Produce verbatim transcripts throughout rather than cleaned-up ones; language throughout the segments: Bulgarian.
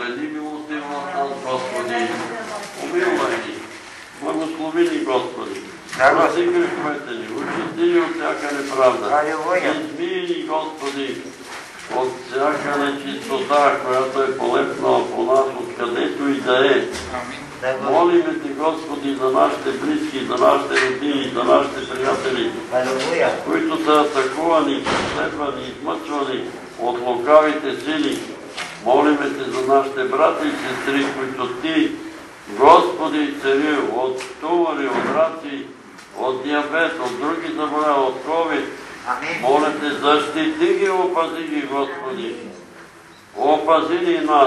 Изгледи милостиво от нас, Господи. Помилвай ни. Благослови ни, Господи. Прости греховете ни, очисти ни от всяка неправда. Измий ни, Господи, от всяка нечистота, която е полепнала по нас, откъдето и да е. Молиме Ти, Господи, за нашите близки, за нашите родини, за нашите приятели, които са атакувани, преследвани, измъчвани от лукавите сили. Молиме Те за нашите брати и сестри, които Ти, Господи, цари от тумори, от раци, от диабет, от други заболявания, от ковид. Моля Те, защити ги, опази ги, Господи. Опази ни нас.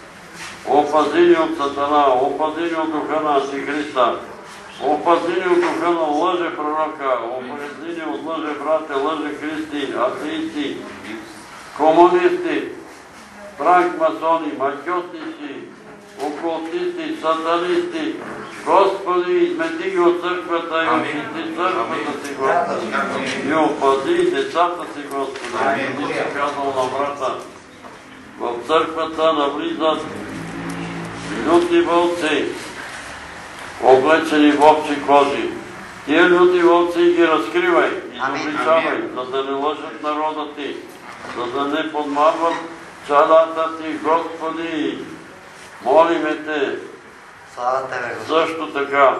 Опази ни от Сатана, опази ни от духа на Антихриста. Опази ни от духа на лъже пророка, опази ни от лъже брате, лъже христи, атеисти, комунисти, франкмасони, макьотници, окултисти, сатанисти. Господи, измети ги от църквата и очисти църквата си, Господи. И опази децата си, Господи. Ти си казал на брата, в църквата навлизат люти вълци, облечени в овчи кожи. Тия люти вълци ги разкривай, изобличавай, за да не лъжат народа Ти, за да не подмамват чадата Ти, Господи. Молиме Те, също така,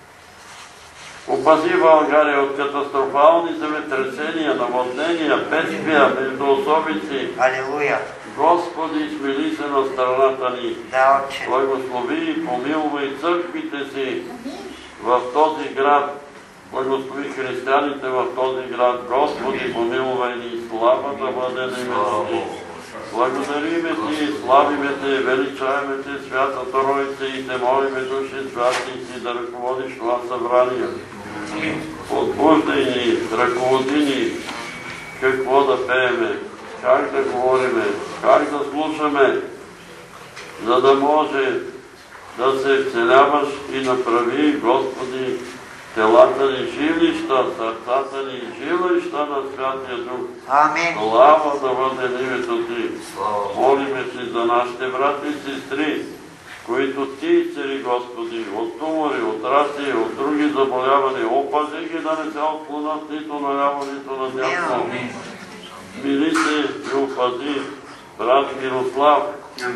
опази България от катастрофални земетресения, наводнения, бедствия, междуособици. Господи, смили се на страната ни. Благослови и помилвай църквите си в този град. Благослови християните в този град. Господи, помилвай ни. Слава да бъде на името Ти. Благодариме Ти, славиме Те, величаеме Те, Святата Троица, и Те молиме, души святи Ти, да ръководиш това събрание. Подбуждай ни, ръководи ни, какво да пееме, как да говориме, как да слушаме, за да може да се вцеляваш и направи, Господи, телата ни жилища, сърцата ни жилища на Святия Дух. Амин. Слава да бъде името Ти. Молиме Ти за нашите брати и сестри, които Ти цари, Господи, от тумори, от раци, от други заболявания. Опази ги да не се отклонят нито наляво, нито надясно. Мили се и опази брат Мирослав.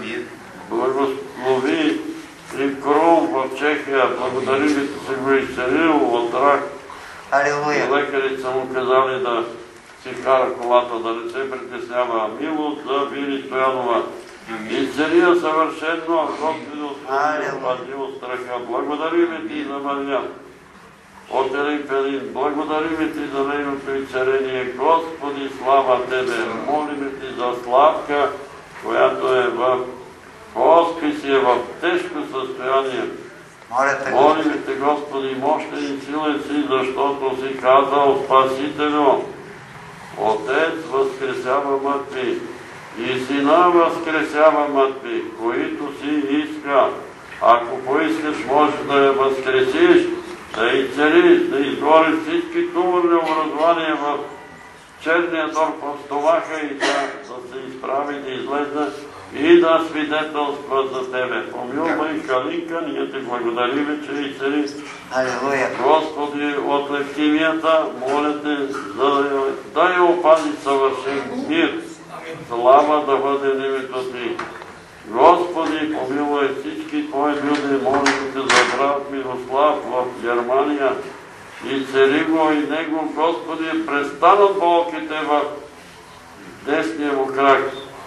Благослови и Крум в Чехия. Благодарим Ви, че си го изцелил от рак. И лекарите са му казали да си кара колата, да не се притеснява. Милост за Вили Стоянова. Изцелия съвършено, Господи, опази от страха. Благодарим Ти за Мария от Елин Пелин. Благодарим Ти за нейното изцеление. Господи, слава Тебе. Молиме Ти за Славка, която е в хосписия, в тежко състояние. Молиме Те, Господи, мощен и силен си, защото си казал, Спасителю, Отец възкресява мъртви и Сина възкресява мъртви, които си иска. Ако поискаш, можеш да я възкресиш, да изцелиш, да изгориш всички туморни образования в черния дор в стомаха и да се изправи, да излезе и да свидетелства за Тебе. Помилвай Калинка, ние Ти благодарим, че изцели. Господи, от левкемията, моля Те да я опази съвършен мир. Слава да бъде името Ти. Господи, помилвай всички Твои люди, молим Те за брат Мирослав в Германия. И цели го и него, Господи, престанат болките в десния му крак.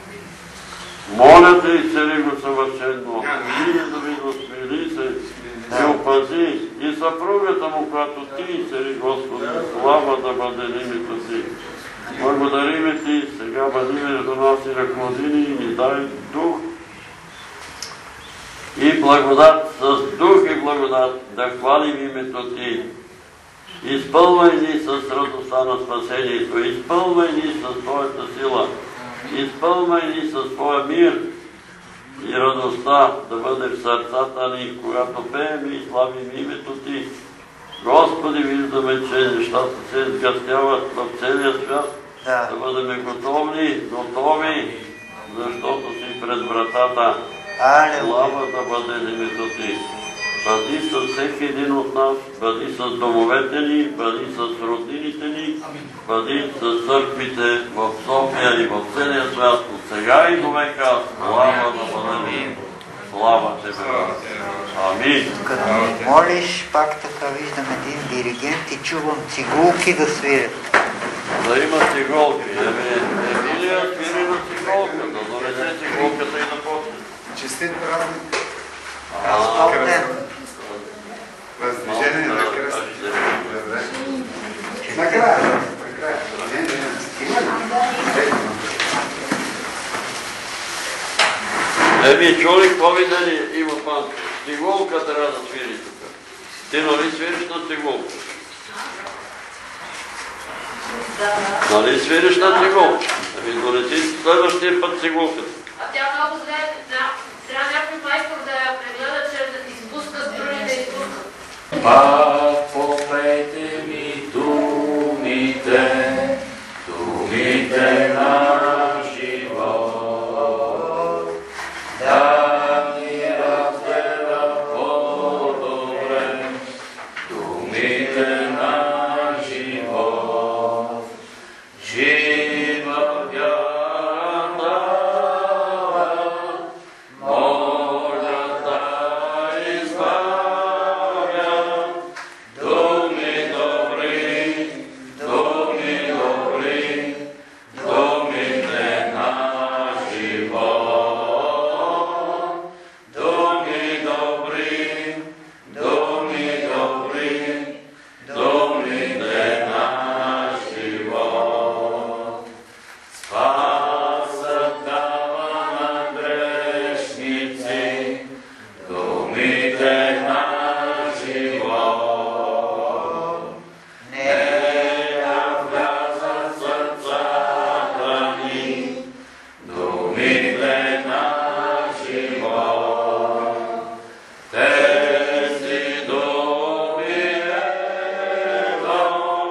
Моля Те и цели го съвършено. Мили да видно, смили се и опази и съпругата му, която Ти цели, Господи, слава да бъде името Ти. Благодариме Ти, сега бъди между нас и ръководи ни и ни дай дух и благодат, с дух и благодат да хвалим името Ти. Изпълвай ни с радостта на спасението, изпълвай ни с Твоята сила, изпълвай ни с Твоя мир и радостта да бъде в сърцата ни, когато пеем и славим името Ти. Господи, виждаме, че нещата се сгъстяват в целия свят, да бъдем готови, готови, защото си пред вратата. Слава да бъде името Ти. Бъди с всеки един от нас, бъди с домовете ни, бъди с роднините ни, бъди с църквите в София и в целия свят, от сега и до века. Слава да бъде. Слава Тебе. Амин. Като ми молиш, пак така виждам един диригент и чувам цигулки да свирят. Да има цигулки. Емилия свири на цигулка, да доведе цигулката и да почне. Честит празник. Разпълнен. Въздвижение на кръста. Накрая. Накрая. Не, не, Еми, чули, какво видели има панка? Цигулка трябва да свири тук. Ти нали свириш на цигулка? Нали свириш на цигулка? Ами донеси следващия път цигулката. А тя много зле, трябва някой майстор да я прегледа, че да изпуска струни, да изпуска. Пак попейте ми думите, думите на живот, да ни разбера по-добре, думите на живот, жива вяра дава, моля да избавя, думи добри, думи добри, думите на живот, думи добри, думи добри, думите на живот. Спасът дава на грешници, думите на живот. Нея влязат сърцата ни, думите на живот. Тези думи ето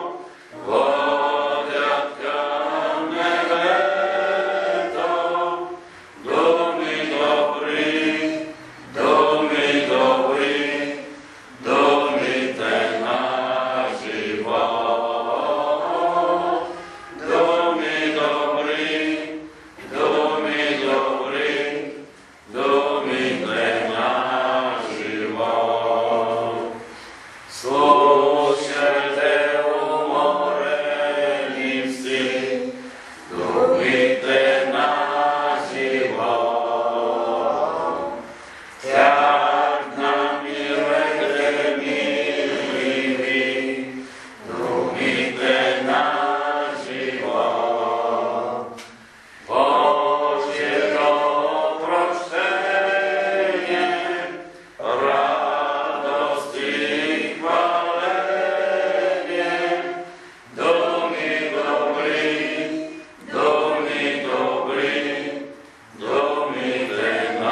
водят към небето, думи добри, думи добри, думите на живот. Думи добри, думи добри, думите на живот. Слушайте, уморени си, думите на живот. Тях намирайте мили, думите на живот. Божието прощение, радост и хваление, думи добри, думи добри, думите на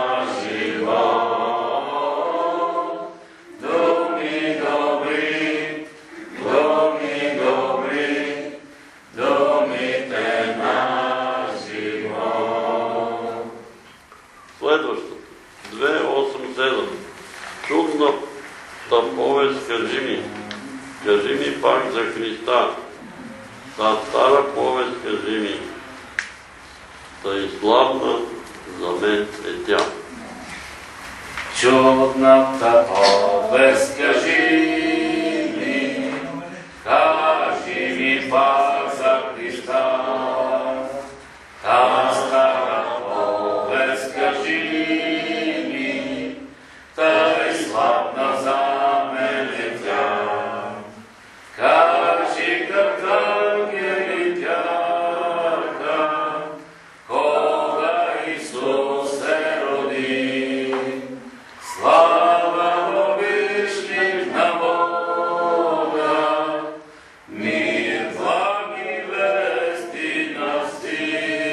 живот. Думи добри, думи добри, думите на живот. Следващото. две осем седем. Чудната повест, кажи ми. Кажи ми пак за Христа. Та стара повест, кажи ми. Та и славна за мен е тя. Чудната повест, кажи ми, кажи ми пак за Христа. Та стара повест, кажи ми, тъй славна за мен е тя. Кажи как ангели пяха, кога Исус се роди. Слава обичник на Бога, мир, благи вести носи.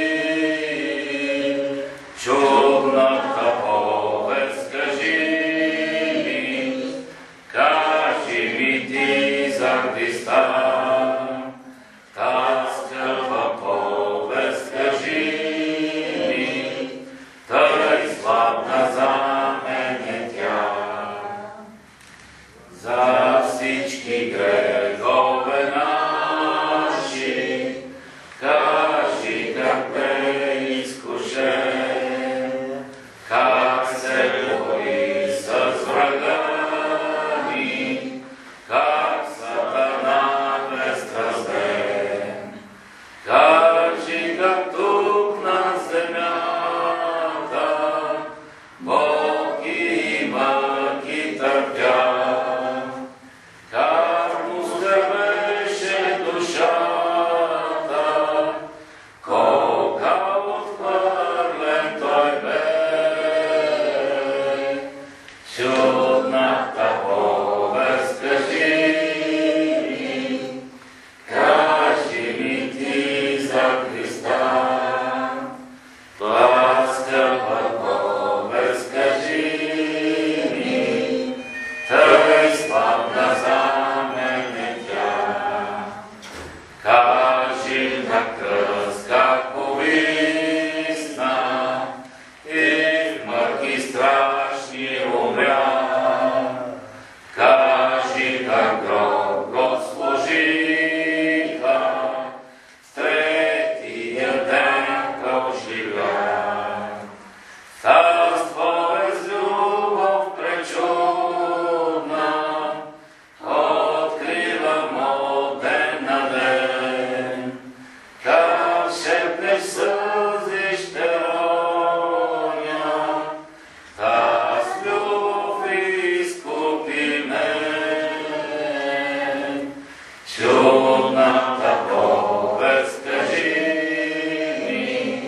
Чудната повест, кажи ми, кажи ми ти за Христа. Та скъпа повест, кажи ми, тъй слава за всички грехове наши, кажи как бе изкушен, как се бори с врага ни, как Сатана безстразен. Кажи как тук на земята Бог и мъки търпя, как му скърбеше душата, колка отхвърлен той бе. Чудната повест кажи ми, кажи ми ти за Христа. Та скъпа повест кажи ми, тъй славна за мене тя. Кажи на кръст как повисна и в мъки страшни умря. Кажи как гроб го сложиха, в третия ден оживя. Царство е с любов пречудна, откривам от ден на ден. Как шепнеш сълзи ще роня, та с любов изкупи мен. Чудната повест кажи ми,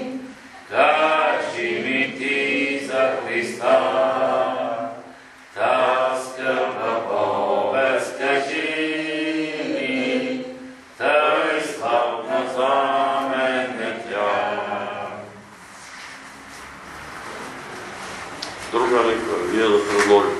кажи ми ти за Христа. Та скъпа повест кажи ми, тъй славна за мене тя. Друга нека вие да предложите.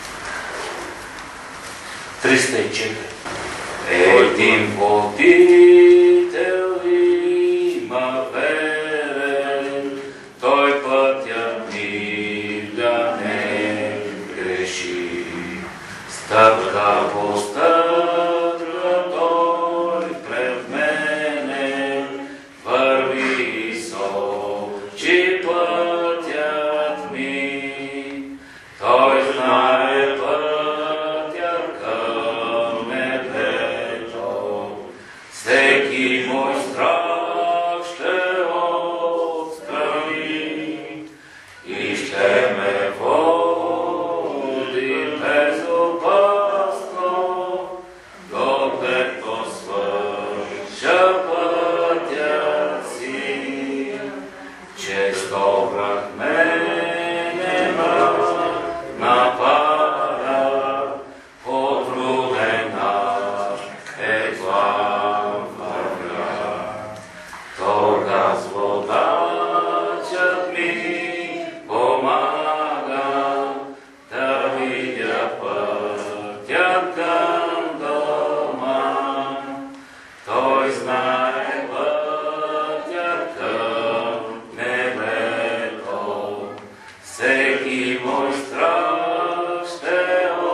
триста и четири. Един водител има верен, той пътят ни да не греши. Стъпка по стъпка той пред мене върви и сочи пътят ми. Той знае пътя към небето, всеки мой страх ще отстрани и ще ме води безопасно, докато свърша пътя си. Често враг мене напада, потрудена е главата. Тогаз водачът ми помага да видя пътя към дома. Той знае пътя към небето, всеки мой страх ще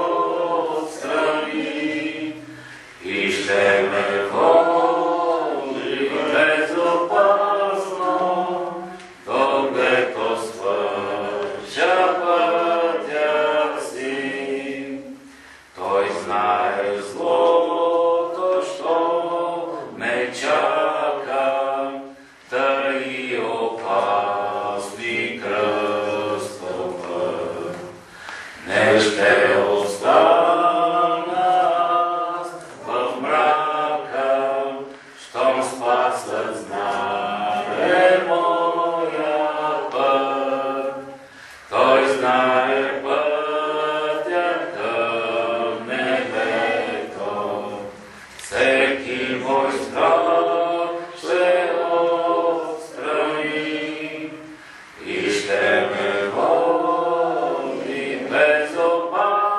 отстрани и ще ме води безопасно, докато свърша пътя си. Той знае злото, що ме чака, тъй опасни кръстове. Не ще остана аз в мрака, щом Спасът знае моя път. Той знае пътя към небето, всеки мой страх ще отстрани и ще ме води безопасно,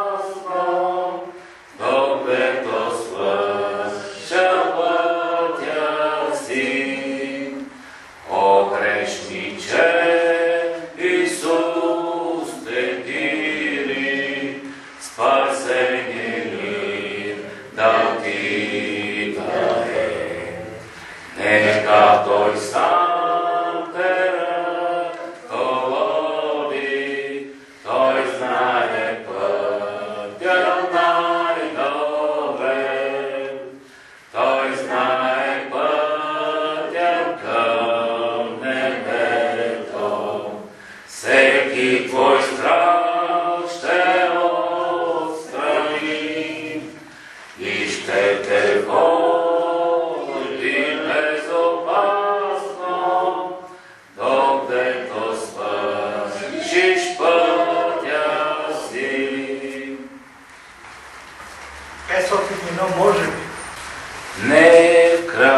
петстотин едно може би. Не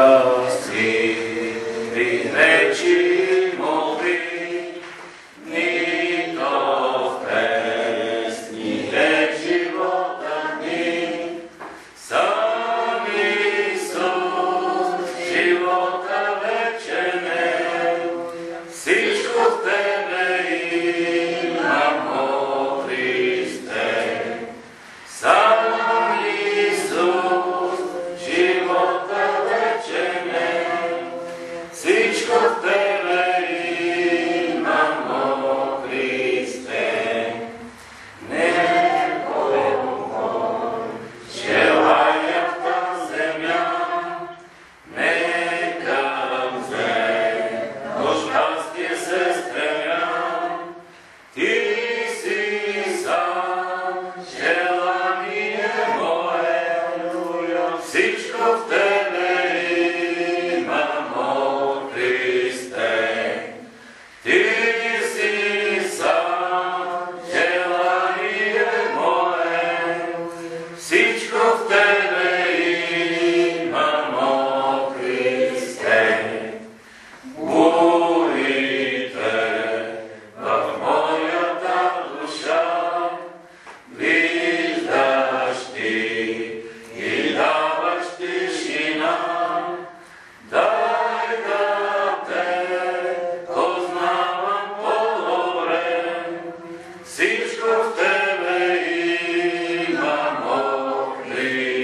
красиви речи молви, нито в песни рек живота ни. Сам Исус, живота вечен е, всичко в Тебе имам, о Христе. Сам Исус, живота вечен е, всичко в Тебе имам, о Христе. Него желая в тази земя, нека взе, до щастие се стремя. Ти си сам желание мое, всичко в Тебе имам, о Христе. Ти си сам желание мое, всичко в Тебе имам, о Христе. Бурите в моята душа виждаш Ти и даваш тишина. Дай да Те познавам по-добре, всичко в Тебе имам, о Христе.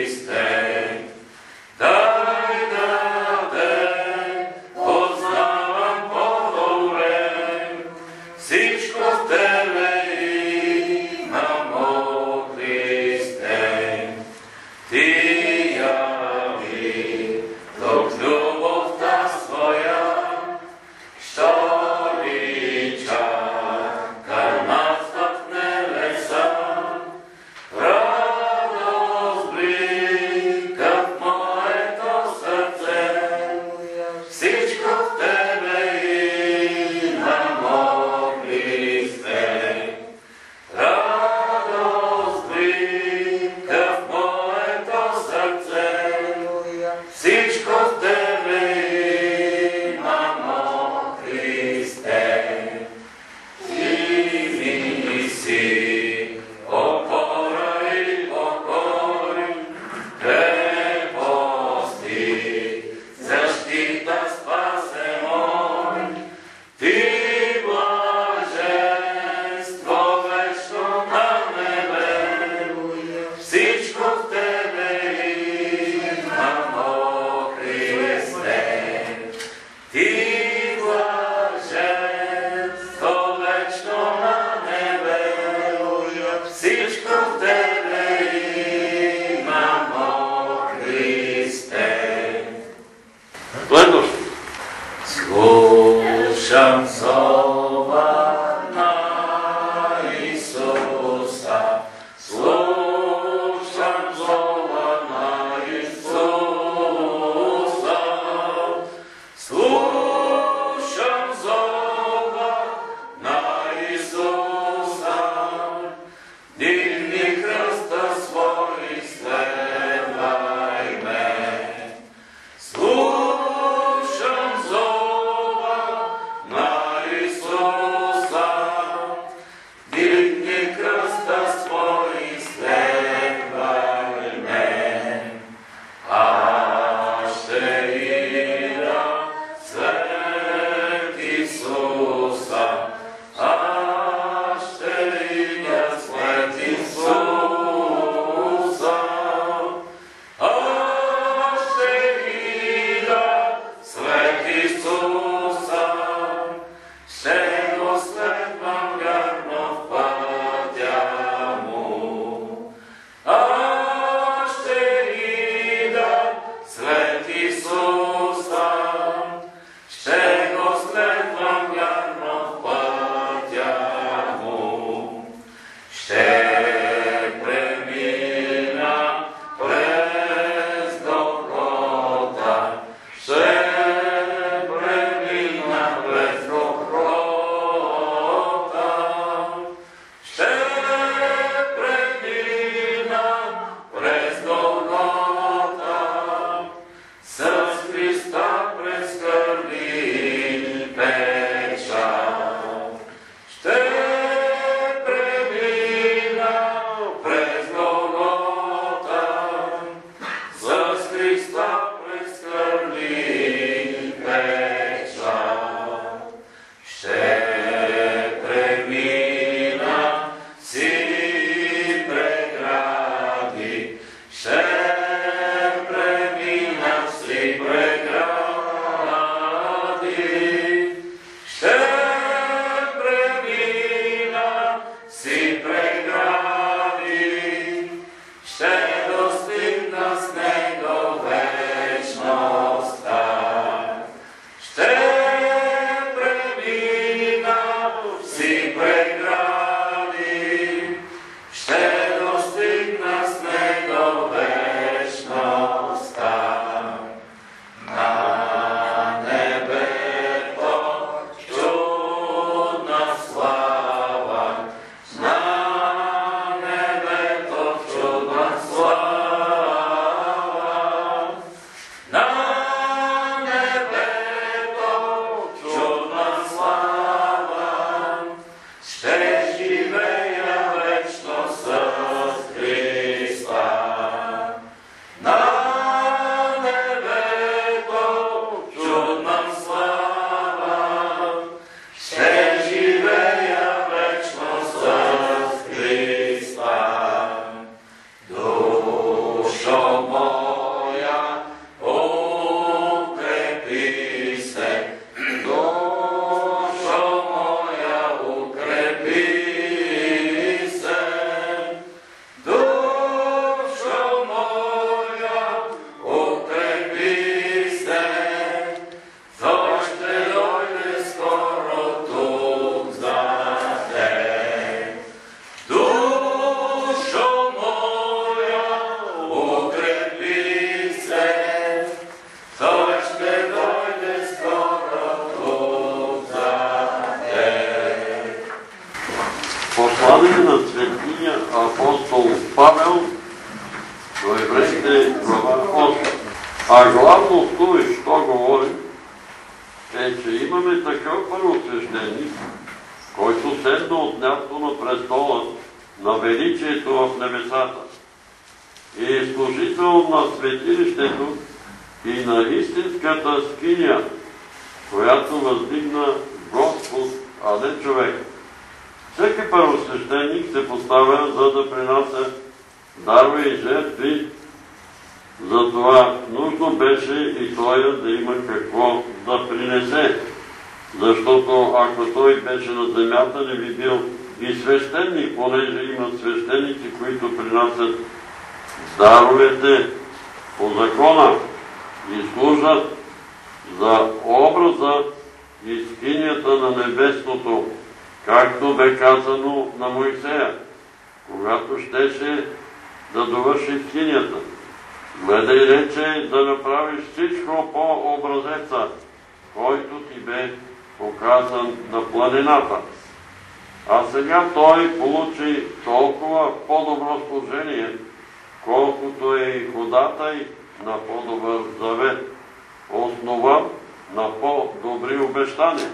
до Евреите глава осма. А главно това, що говорим, е, че имаме такъв първосвещеник, който седна от място на престола на величието в небесата и е служител на светилището и на истинската скиня, която въздигна Господ, а не човек. Всеки първосвещеник се поставя, за да принася дарове и жертви. Затова нужно беше и той да има какво да принесе. Защото ако той беше на земята, не би бил и свещеник, понеже има свещеници, които принасят даровете по закона и служат за образа и скинията на небесното, както бе казано на Моисея, когато щеше да довърши скинията. Гледай, рече, да направиш всичко по образеца, който ти бе показан на планината. А сега той получи толкова по-добро служение, колкото е и ходатай на по-добър завет, основан на по-добри обещания.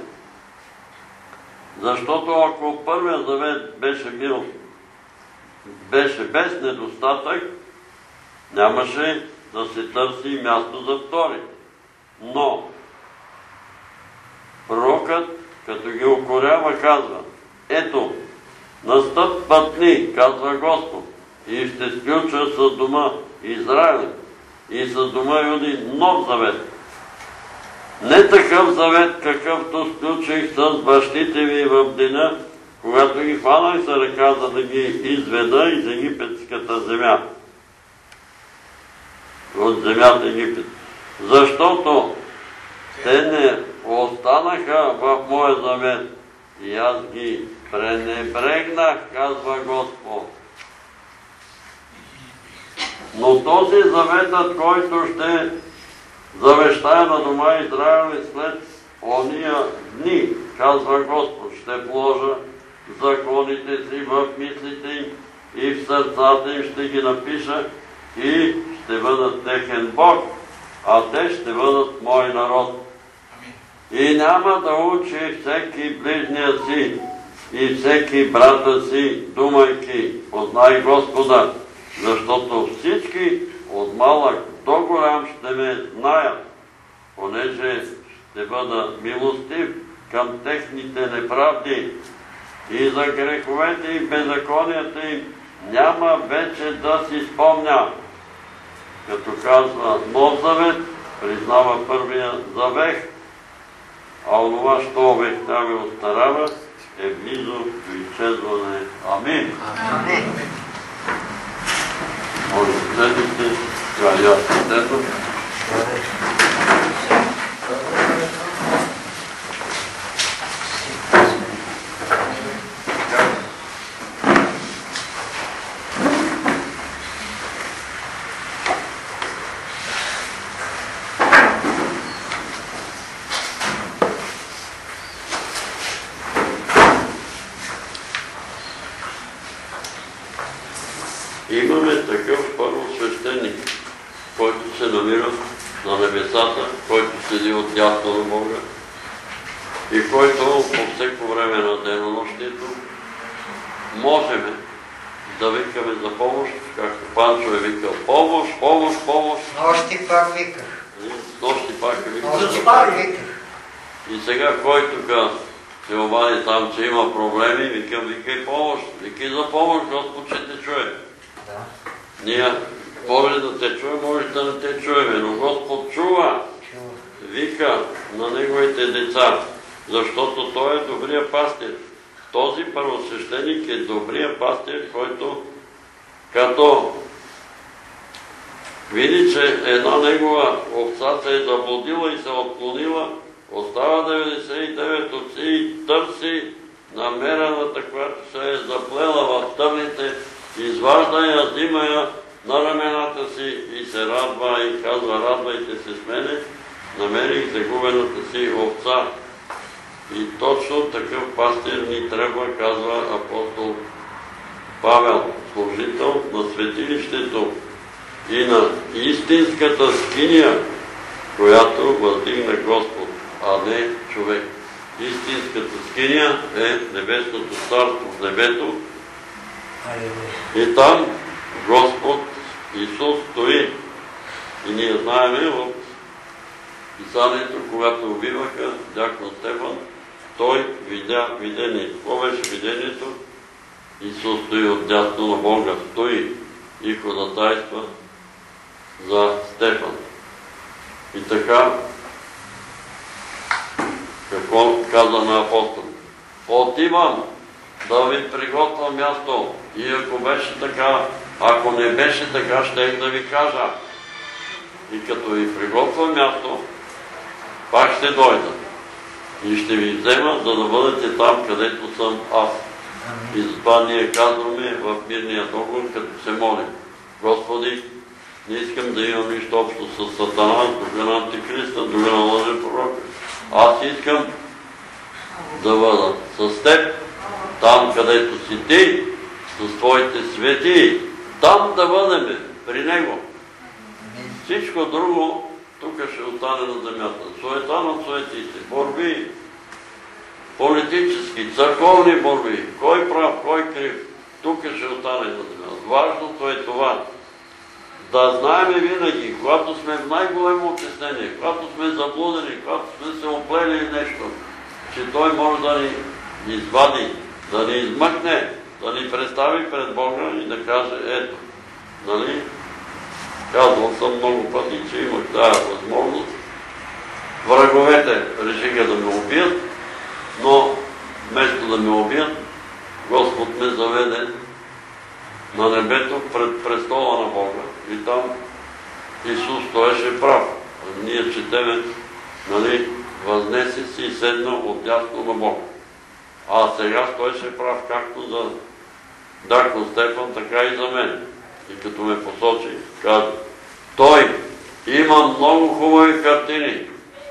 Защото ако първият завет беше бил, беше без недостатък, нямаше да се търси място за втори. Но пророкът, като ги укорява, казва: ето, настъпват дни, казва Господ, и ще сключа с дома Израил и с дома Юди нов завет. Не такъв завет, какъвто сключих с бащите ви в деня, когато ги хванах за ръка, за да ги изведа из египетската земя. От земята Египет. Защото те не останаха в моя завет и аз ги пренебрегнах, казва Господ. Но този заветът, който ще завещая на дома Израил след ония дни, казва Господ, ще вложа законите си в мислите им и в сърцата им ще ги напиша и ще бъдат техен Бог, а те ще бъдат мой народ. И няма да учи всеки ближния си и всеки брата си, думайки: познай Господа, защото всички от малък до голям ще ме знаят, понеже ще бъда милостив към техните неправди и за греховете и беззаконията им няма вече да си спомня. Като казва нов завет, признава първия завет, а онова, що овехтява и остарава, е близо до изчезване. Амин. Амин. Може да седите, това я седето. Имаме такъв първосвещеник, който се намира на небесата, който седи от дясно на Бога и който по всеко време на денонощието можем да викаме за помощ, както Панчо е викал: помощ, помощ, помощ. Нощи пак виках. Нощи пак е викал. Нощи пак виках. И сега, който се обади там, че има проблеми, викам: викай помощ, викай за помощ, Господ ще те чуе. Ние може да те чуем, може да не те чуеме, но Господ чува, вика на неговите деца, защото той е добрия пастир. Този първосвещеник е добрия пастир, който като види, че една негова овца се е заблудила и се отклонила, остава деветдесет и девет овци и търси намерената, която се е заплела в тъмните, изважда я, взима я на рамената си и се радва и казва: радвайте се с мене, намерих загубената си овца. И точно такъв пастир ни трябва, казва апостол Павел, служител на светилището и на истинската скиния, която въздигна Господ, а не човек. Истинската скиния е небесното царство в небето. И там Господ Исус стои. И ние знаем от писанието, когато убиваха дякон Стефан, той видя видение. Какво беше видението? Исус стои отдясно на Бога, стои и ходатайства за Стефан. И така, какво каза на апостол? Отивам да ви приготвя място. И ако беше така, ако не беше така, щех да ви кажа. И като ви приготвя място, пак ще дойда. И ще ви взема, за да бъдете там, където съм аз. И затова ние казваме в мирния договор, като се молим: Господи, не искам да имам нищо общо с Сатана, духа на Антихриста, духа на лъжен пророк. Аз искам да бъда с Теб, там където си Ти, с Твоите свети, там да бъдем при Него. Всичко друго тук ще остане на земята. Суета на суетите, борби, политически, църковни борби, кой прав, кой крив, тук ще остане на земята. Важното е това. Да знаем винаги, когато сме в най-големо отеснение, когато сме заблудени, когато сме се оплели нещо, че Той може да ни извади, да ни измъкне, да ни представи пред Бога и да каже: ето, нали? Казвал съм много пъти, че имах тази възможност. Враговете решиха да ме убият, но вместо да ме убият, Господ ме заведе на небето пред престола на Бога. И там Исус стоеше прав. Ние четеме, нали, възнесе си и седна отдясно на Бога. А сега стоеше прав както за дякон Стефан, така и за мен. И като ме посочи, каза: той има много хубави картини.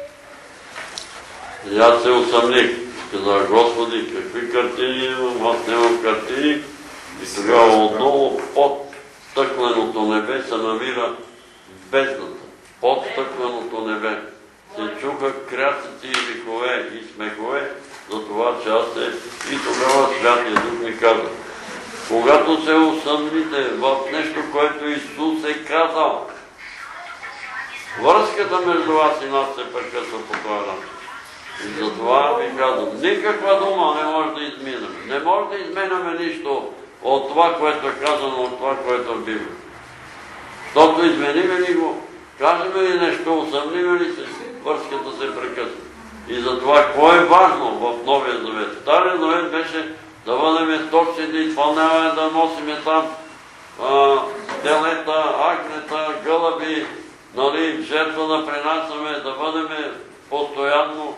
И аз се усъмних. Казах: Господи, какви картини имам? Аз нямам картини. И тогава отново под стъкленото небе се намира бездната. Под стъкленото небе се чуха крясъци и викове и смехове за това, че аз се... И тогава Святия Дух ми каза: когато се усъмните в нещо, което Исус е казал, връзката между вас и нас се прекъсва по този начин. И затова ви казвам, никаква дума не може да изминем. Не може да изменяме нищо от това, което е казано, от това, което е в Библията. Защото измениме ли го, кажеме ли нещо, усъмниме ли се, връзката се прекъсва. И затова, какво е важно в Новия Завет? Стария Завет беше да бъдем точни, да изпълняваме, да носиме там а, телета, агнета, гълъби, нали, жертва да принасяме, да бъдем постоянно.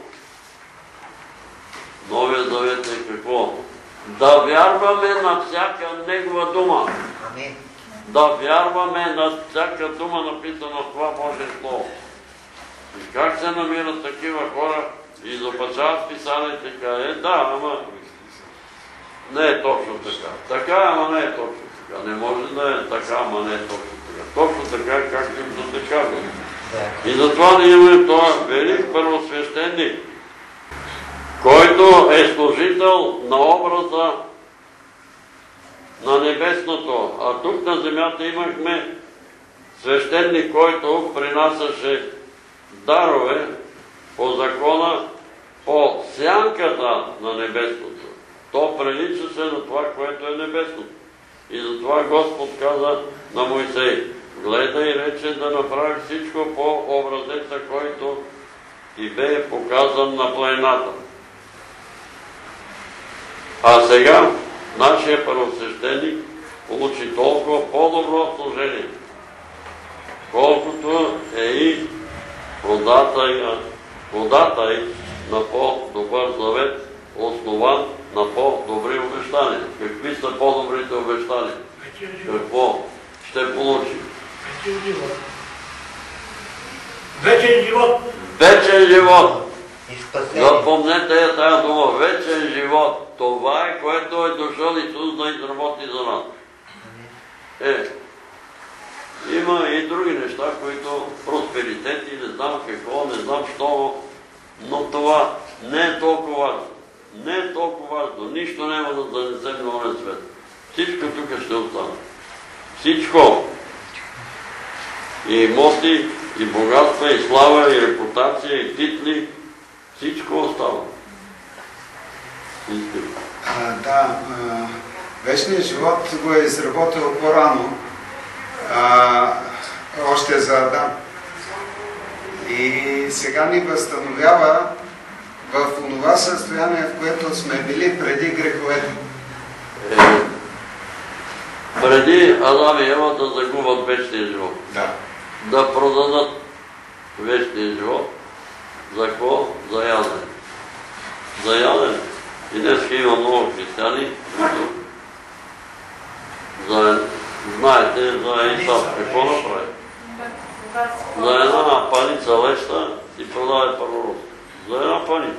Новия Завет е какво? Да вярваме на всяка Негова дума. Амин. Да вярваме на всяка дума, написана в това Божие Слово. И как се намират такива хора и изопачават писанието и казват: е, да, ама не е точно така. Така, ама не е точно така. Не може да е така, ама не е точно така. Точно така, както им да се казва. И затова ние имаме този велик първосвещеник, който е служител на образа на небесното. А тук на земята имахме свещеник, който принасяше дарове по закона, по сянката на небесното. То приличаше на това, което е небесното. И затова Господ каза на Мойсей: гледай, рече, да направи всичко по образеца, който ти бе показан на планината. А сега нашия първосвещеник получи толкова по-добро служение, колкото е и ходатай на по-добър завет, основан на по-добри обещания. Какви са по-добрите обещания? Какво ще получи? Вечен живот. Вечен живот. Изпасение. Запомнете я тая дума. Вечен живот. Това е, което е дошъл Исус да изработи за нас. Е, Има и други неща, които просперитет и не знам какво, не знам що, но това не е толкова важно. Не е толкова важно. Нищо няма да занесем на онен свет. Всичко тук ще остане. Всичко. И имоти, и богатства, и слава, и репутация, и титли. Всичко остава. А, да, а, вечният живот го е изработил по-рано, още за Адам. И сега ни възстановява в това състояние, в което сме били преди греховете. Е, преди Адам и Ева да загубят вечния живот. Да. Да продадат вечния живот. За какво? За ядене. За ядене. И днес има много християни, които за, знаете за Исав. Какво направи? За една паница леща и продаде първородство. За една паница.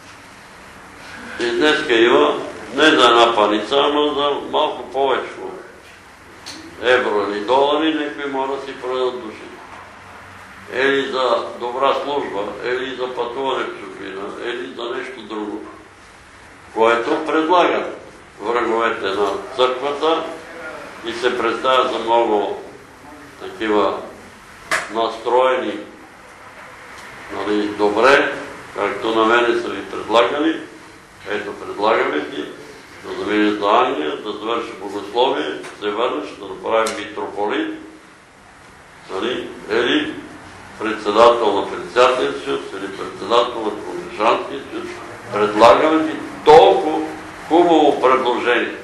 И днеска има не за една паница, ама за малко повече евро или долари, някой може да си продадат души. Или за добра служба, или за пътуване в чужбина, или за нещо друго, което предлагат враговете на църквата и се представя за много такива настроени, нали, добре, както на мене са ви предлагали. Ето, предлагаме ти да заминеш за Англия, да завършиш богословие, да се върнеш, да направим митрополит, нали, или председател на Председателния съюз, или председател на Конгрешанския съюз. Предлагаме ти толкова хубаво предложение.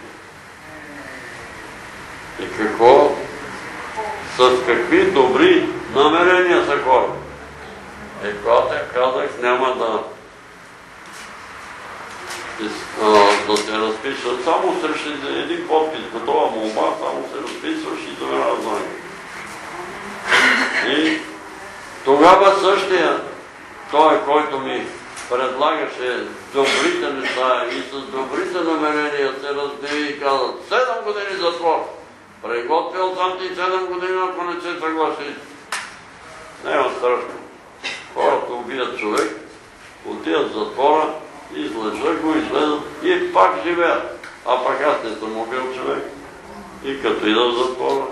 И какво? С какви добри намерения са хора. Е, когато я казах, няма да да се разписват само срещу един подпис, готова молба, само се разписваш и заминаваш за Англия. И тогава същия, той, който ми предлагаше добрите неща и с добрите намерения се разгневи и каза: седем години затвор. Приготвил съм ти седем години, ако не се съгласиш. Няма страшно. Хората убият човек, отидат в затвора, излежат го, излезат и пак живеят. А пак аз не съм убил човек. И като ида в затвора,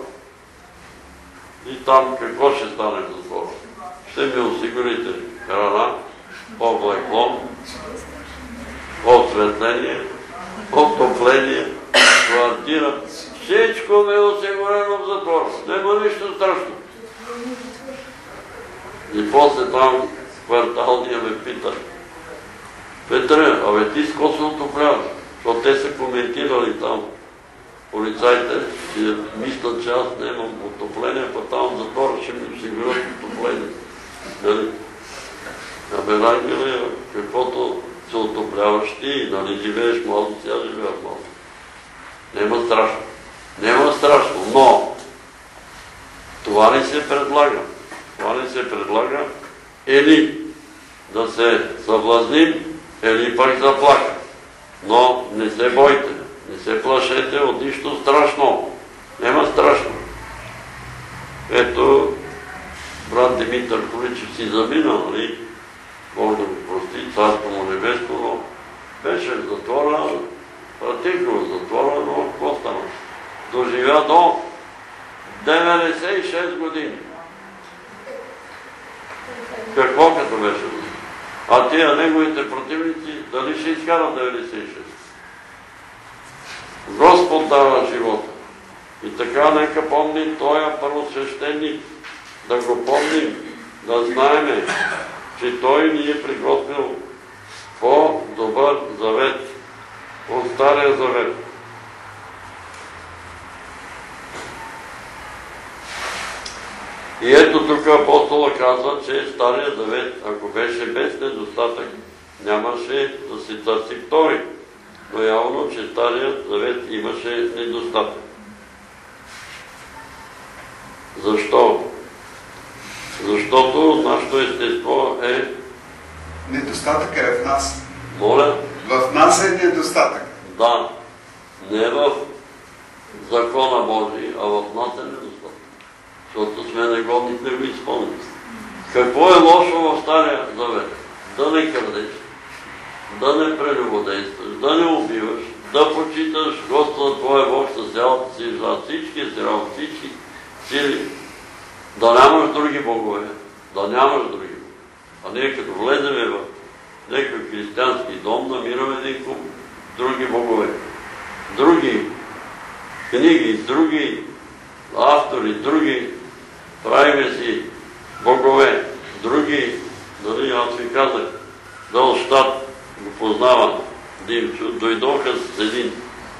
и там какво ще стане в затвора? Ще ми осигурите храна, облекло, осветление, отопление, квартира. Всичко ми е осигурено в затвора. Нема нищо страшно. И после там кварталния ме пита: Петре, абе ти с какво се отопляваш? Защото те са коментирали там полицайите, че мислят, че аз нямам отопление, па там затвора ще ми осигурят отопление. Нали? Абе, най-миле, каквото се отопляваш ти, нали живееш младо, сега живея младо. Нема страшно. Нема страшно, но това ни се предлага. Това ни се предлага или да се съблазним, или пък заплака. Но не се бойте, не се плашете от нищо страшно. Нема страшно. Ето, брат Димитър Количев си замина, нали? Бог да го прости, царство му небесно, но беше в затвора, пратихме в затвора, но какво стана? Доживя до деветдесет и шест години. Какво като беше? А тия неговите противници, дали ще изкарат деветдесет и шест? Господ дава живота. И така нека помни този първосвещеник, да го помним, да знаеме, че той ни е приготвил по-добър завет от Стария завет. И ето тук апостола казва, че Стария завет, ако беше без недостатък, нямаше да се търси втори. Но явно, че Старият завет имаше недостатък. Защо? Защото нашето естество е... Недостатък е в нас. Моля? В нас е недостатък. Да. Не в закона Божий, а в нас е недостатък. защото сме негодни да го изпълним. Какво е лошо в Стария Завет? Да не крадеш, да не прелюбодействаш, да не убиваш, да почиташ Господа твоя Бог с цялата си за всички си работи, всички сили, да нямаш други богове, да нямаш други богове. А ние като влеземе в някой християнски дом, намираме един куп други богове, други книги, други автори, други, правиме си богове, други, дали аз ви казах, Далштат го познава, Димчо, дойдоха с един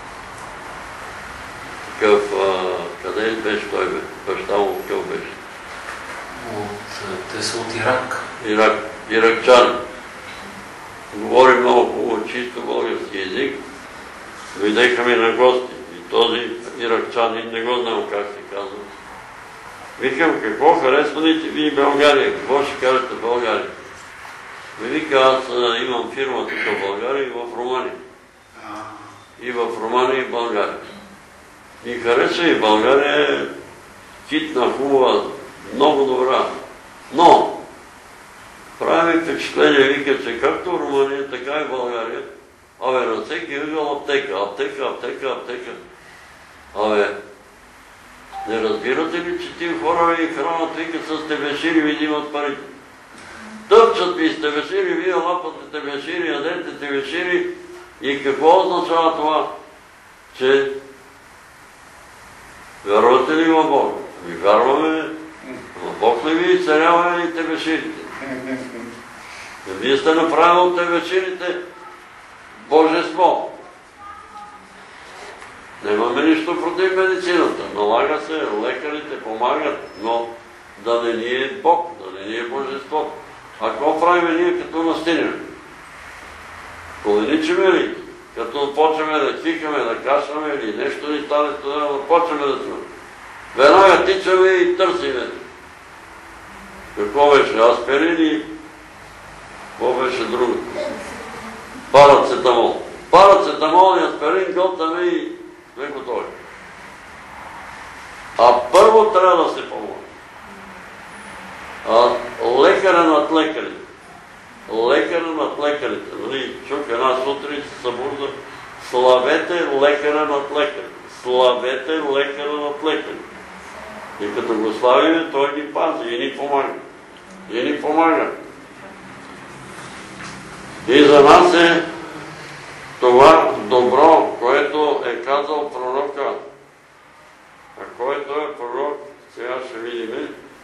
такъв, къде беше той бе? Баща му какъв беше? Те са от Ирак. Ирак, иракчани. Говори много хубаво, чисто български език. Дойдеха ми на гости и този иракчанин, не го знам как се казва. Викам, какво харесвате ви България? Какво ще кажете България? Ми вика, аз имам фирма тук в България и в Румъния. И в Румъния и в България. И харесва и България е хитна, хубава, много добра. Но, прави впечатление, вика, че както в Румъния, така и в България, абе, на всеки ъгъл аптека, аптека, аптека, аптека. Абе, не разбирате ли, че тия хора и хранат, викат с тебешири, ви имат парите? Тъпчат ви с тебешири, вие лапате тебешири, ядете тебешири и какво означава това? Че вярвате ли в Бога? Ви вярваме, но Бог ли ви изцелява и тебеширите? Вие сте направили от тебеширите божество. Нямаме нищо против медицината. Налага се, лекарите помагат, но да не ни е Бог, да не ни е божество. А какво правим ние като настинем? Коленичиме ли? Като почваме да кихаме, да кашваме или нещо ни стане, да почваме да сме. Веднага тичаме и търсиме. Какво беше? Аспирин и какво беше другото? Парацетамол. Парацетамол и аспирин гълтаме и сме готови. А първо трябва да се помогне. А лекаря над лекарите. Лекаря над лекарите. Нали, чук една сутрин се събужда. Славете лекаря над лекарите. Славете лекаря над лекарите. И като го славиме, той ни пази и ни помага. И ни помага. И за нас е това добро, което е казал пророка. А който е пророк, сега ще видим.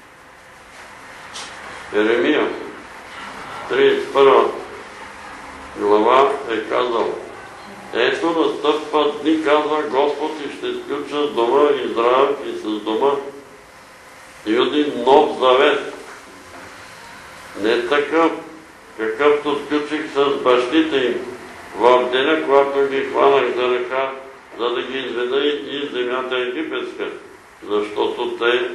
Еремия, тридесет и първа глава е казал: ето настъпват дни, казва Господ, и ще сключа с дома Израел и с дома Юдин нов завет. Не такъв, какъвто сключих с бащите им в деня, когато ги хванах за ръка, за да ги изведа из земята египетска, защото те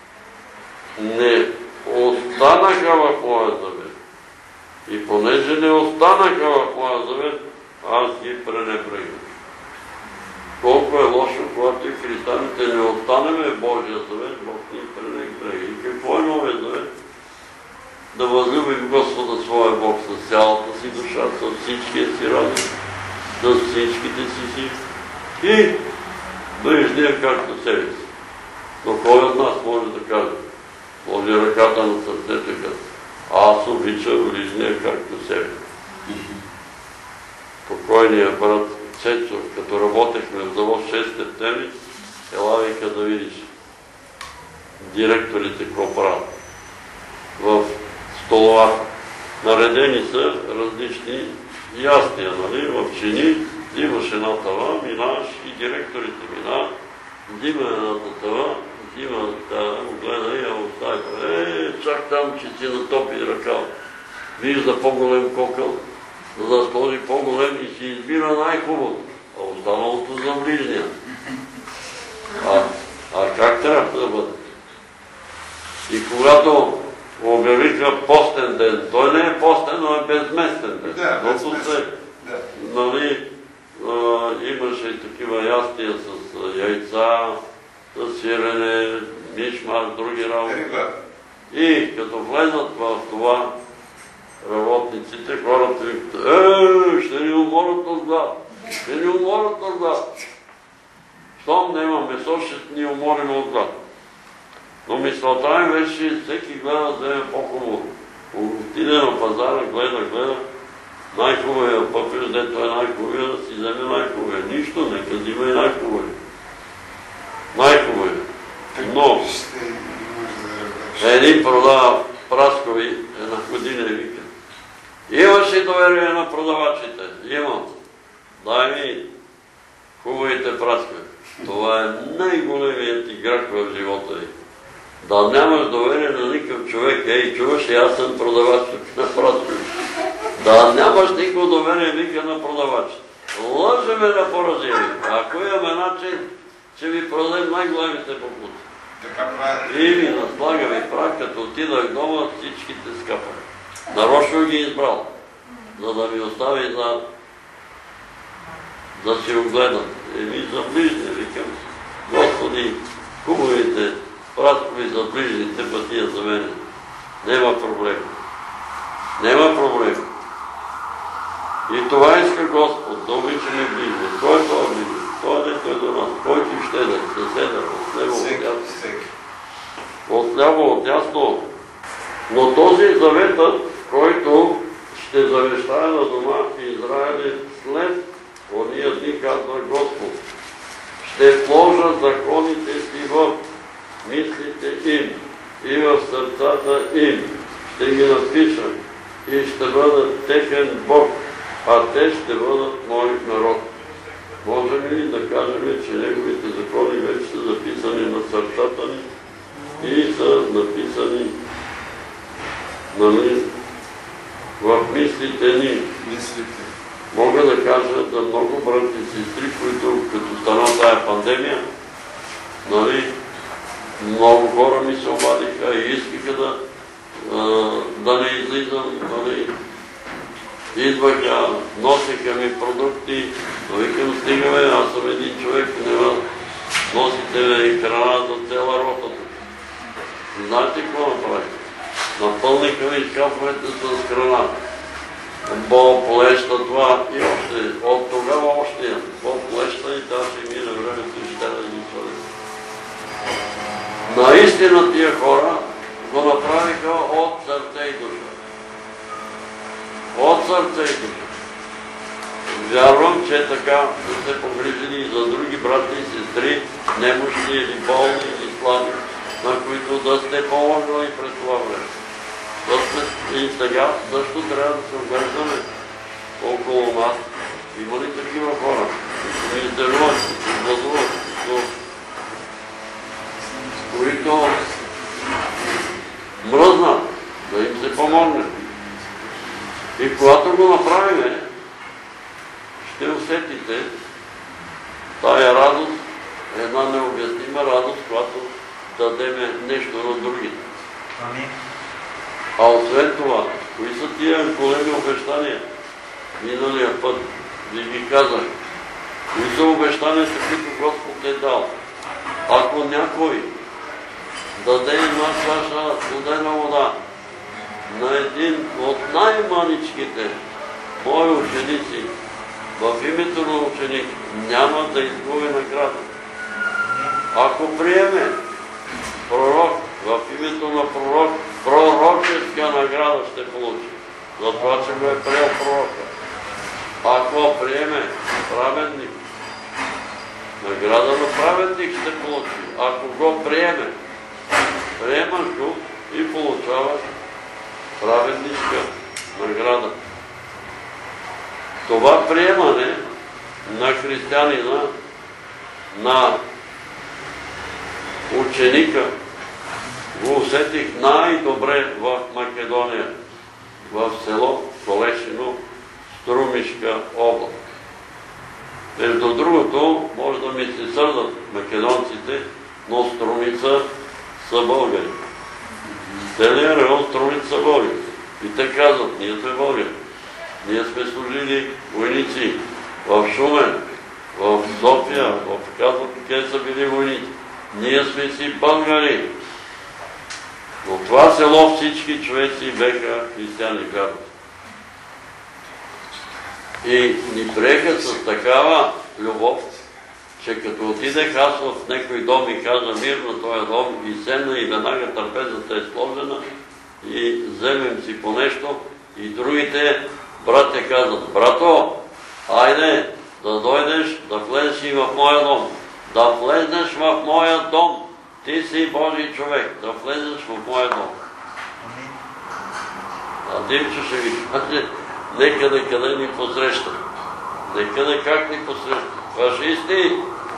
не останаха в моя завет. И понеже не останаха в моя завет, аз ги пренебрегнах. Колко е лошо, когато и християните не останеме в Божия завет, Бог ни пренебрега. И какво е новия завет? Да възлюбим Господа своя Бог с цялата си душа, с всичкия си разум, с всичките си сили и ближния както себе си. Но кой от нас може да каже? Сложи ръката на сърцето и казва: аз обичам ближния както себе. Покойният брат Цецо, като работехме в завод шест септември, ела вика да видиш директорите какво правят. В столовата наредени са различни ястия, нали, в чини, имаш една тава, минаваш и директорите минават, дима едната тава, дима тава, огледа и я оставя. Е, чак там, че си натопи ръка. Вижда по-голем кокъл, за да сложи по-голем и си избира най-хубаво, а останалото за ближния. А, а как трябва да бъде? И когато обявиха постен ден, той не е постен, но е безместен ден. Да, безместен. Да. Нали, а, имаше такива ястия с яйца, с сирене, мишмаш, други работи. Риба. И като влезат в това работниците, хората викат, е, ще ни уморят от глад, ще ни уморят от глад. Щом няма месо, ще ни уморим от глад. Но мисълта им беше, всеки гледа да вземе по-хубаво. Отиде на пазара, гледа, гледа, най-хубавия пъпеш, дето е най-хубавия, да си вземе най-хубавия. Нищо, нека взима и най-хубавия. Най-хубавия. Но един продава праскови една година и вика, имаш ли доверие на продавачите? Имам. Дай ми хубавите праскови. Това е най-големият ти грях в живота ви. Да нямаш доверие на никакъв човек. Ей, чуваш ли, аз съм продавач на праскови. Да нямаш никакво доверие, вика, на продавачите. Лъжеме на поразили. Ако имаме начин, ще ви продадем най-големите покупки. И ми наслагам и прах, като отидах дома, всичките скъпаха. Нарочно ги избрал, за да ми остави за да си огледам. И ми за ближни, викам, Господи, хубавите праскови за ближните пътия за мене. Нема проблем. Нема проблем. И това иска Господ, да обичаме ближни. Кой е това ближни? Той дето е до нас. Който ще да съседа, от него отясно. Отляво, отясно. Но този заветът, който ще завещае на дома Израили след ония дни, казва Господ, ще вложа законите си в мислите им и в сърцата им. Ще ги напиша и ще бъдат техен Бог, а те ще бъдат мой народ. Можем ли да кажем, че неговите закони вече са записани на сърцата ни и са написани, нали, в мислите ни? Мислите. Мога да кажа за много брати и сестри, които като стана тая пандемия, нали, много хора ми се обадиха и искаха да, да не излизам, нали, идваха, носиха ми продукти, но викам, стигаме, аз съм един човек, няма носите ми храна за цяла ротата. И знаете какво направих? Напълниха ми шкафовете с храна. Бо плеща това и още, от тогава още имам. Бо плеща и тази ще мине времето и ще да ги сваля. Наистина тия хора го направиха от сърце и душа. От сърце и душа. Вярвам, че така са се погрижили и за други брати и сестри, немощни или болни или слаби, на които да сте помогнали през това време. И сега също трябва да се оглеждаме около нас. Има ли такива хора, които ми интересуват, които възуват, които мръзнат, да им се помогне. И когато го направим, ще усетите тая радост, една необяснима радост, когато дадеме нещо на другите. Амин. А освен това, кои са тия големи обещания? Миналия път ви ги казах. Кои са обещанията, които Господ е дал? Ако някой даде една чаша студена вода на един от най-маничките мои ученици, в името на ученик, няма да изгуби награда. Ако приеме пророк в името на пророк, пророческа награда ще получи. За това, че го е приел пророка. Ако приеме праведник, награда на праведник ще получи. Ако го приеме, приемаш го и получаваш праведничка награда. Това приемане на християнина, на ученика, го усетих най-добре в Македония, в село Колешино, Струмишка област. Между другото, може да ми се сърдат македонците, но Струмица са българи. Целият район Струмица са българи. И те казват, ние сме българи. Ние сме служили войници в Шумен, в София, в казват, къде са били войници. Ние сме си българи. Но това село всички човеци беха християни вярни. И ни приеха с такава любов, че като отидех аз в някой дом и каза мир на този дом и седна и веднага трапезата е сложена и вземем си по нещо и другите братя казват: брато, айде да дойдеш, да влезеш и в моя дом. Да влезнеш в моя дом. Ти си Божий човек, да влезеш в моя дом. А Димчо ще ви каже, некъде къде ни посреща. Некъде как ни посреща. Фашисти,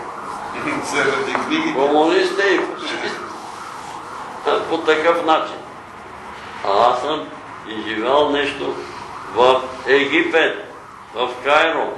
комунисти и фашисти. По такъв начин. А аз съм изживял нещо в Египет, в Кайро.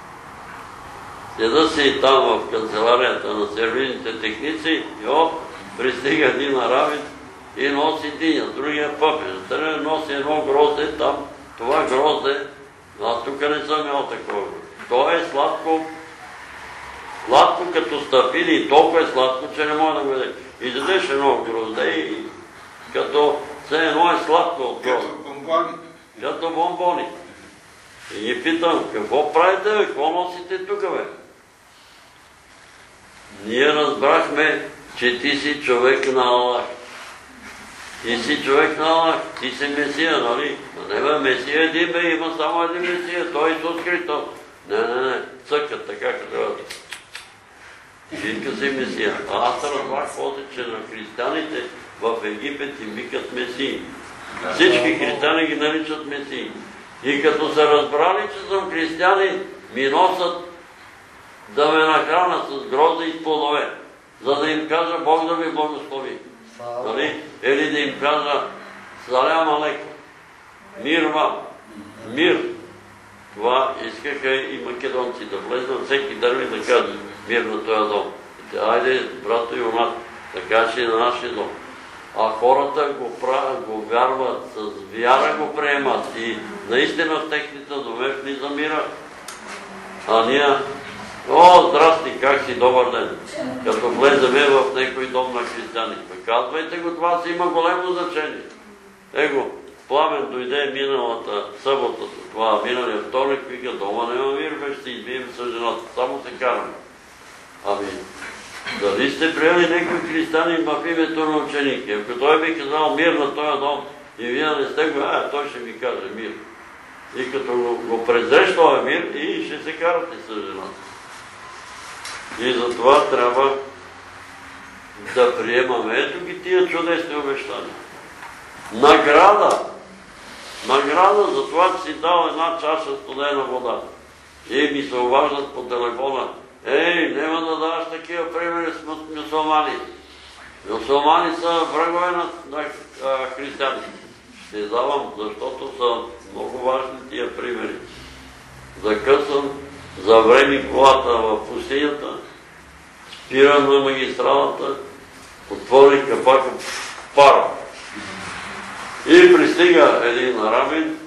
Седа си там в канцеларията на сервизните техници и о, пристига един арабин и носи диня, другия пъпеш. Трябва носи едно грозде там, това грозде, аз тук не съм имал такова. То е сладко, сладко като стафили и толкова е сладко, че не може да го яде. Изядеш едно грозде и като все едно е сладко от грозде. Като бомбони. Като бомбони. И ги питам, какво правите, бе? Какво носите тук, бе? Ние разбрахме, че ти си човек на Аллах. Ти си човек на Аллах, ти си Месия, нали? Но не бе, Месия един бе, има само един Месия, той е Исус Христос. Не, не, не, цъкат така, като е. Вика си Месия. А аз разбрах после, че на християните в Египет им викат Месии. Всички християни ги наричат Месии. И като са разбрали, че съм християни, ми носят да ме нахрана с грозда и плодове, за да им кажа Бог да ви благослови. Нали? Или да им кажа Салям алейкум, мир вам, мир. Това искаха и македонци да влезнат всеки дърви да каже мир на този дом. И айде, брато Юнат, да кажеш и на нашия дом. А хората го правят, го вярват, с вяра го приемат и наистина в техните доме влиза мира. А ние, о, здрасти, как си, добър ден. Като влеземе в някой дом на християни. Казвайте го, това си има големо значение. Его, Пламен дойде миналата събота, това миналия вторник, вика, дома няма мир, бе, ще избием с жената, само се караме. Ами, дали сте приели някой християнин в името на ученики? Ако той би казал мир на този дом и вие не сте го, а той ще ви каже мир. И като го презреш този мир, и ще се карате с жената. И затова трябва да приемаме ето ги тия чудесни обещания. Награда! Награда за това, че си дал една чаша студена вода. И ми се обаждат по телефона. Ей, няма да даваш такива примери с мюсулмани. Мюсулмани са врагове на, на а, християни. Ще давам, защото са много важни тия примери. Закъсвам за време колата в пустинята, спирам на магистралата, отворих капака, пара. И пристига един арабин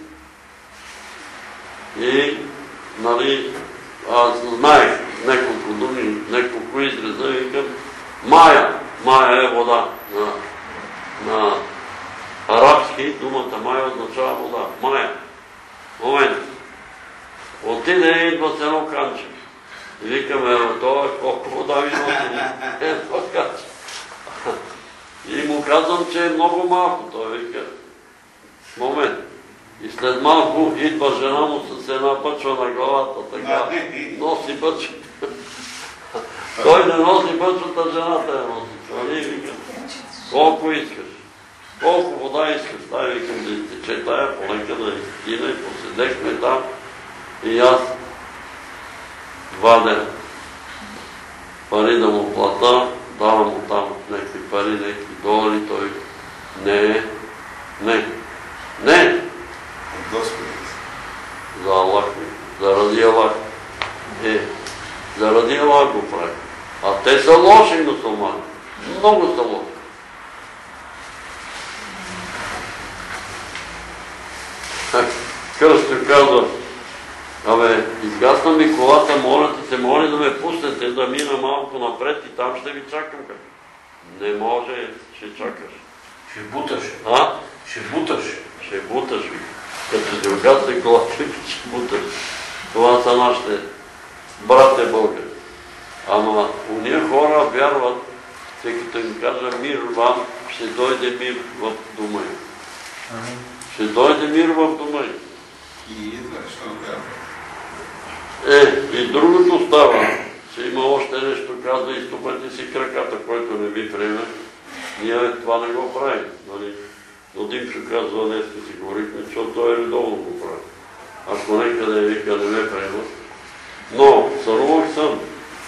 и, нали, аз знаех няколко думи, няколко израза, викам, Мая, Мая е вода. На, на арабски думата Мая означава вода. Мая. Момент. Отиде и идва с едно канче. И викаме, това колко вода ви носи? Едно канче. И му казвам, че е много малко. Той вика, момент. И след малко идва жена му с една бъчва на главата, така, носи бъчва. Той не носи бъчвата, жената я носи. Това не викам. Колко искаш? Колко вода искаш? Дай викам да изтече тая, полека да изтине, поседехме там и аз два дена. Пари да му плата, давам му там някакви пари, някакви долари, той не, не, не. Господи. За Аллах ми, заради Аллах. Е, заради Аллах го прави. А те са лоши мюсулмани. Много са лоши. Кръсто казва, абе, изгасна ми колата, моля ти се, моля да ме пуснете, да мина малко напред и там ще ви чакам. Не може, ще чакаш. Ще буташ. А? Ще буташ. Ще буташ, ви. Като се огасне колата, ще буташ. Това са нашите братя българи. Ама уния хора вярват, тъй като им кажа мир вам, ще дойде мир в дома им. Ще дойде мир в дома им. И идва, що вярва. Е, и другото става. Ще има още нещо, казва, изтупате си краката, който не ви приеме. Ние това не го правим. Нали? Но Димчо казва, днес си говорихме, защото той редовно го прави. Ако некъде вика не ме приема. Но сънувах сън.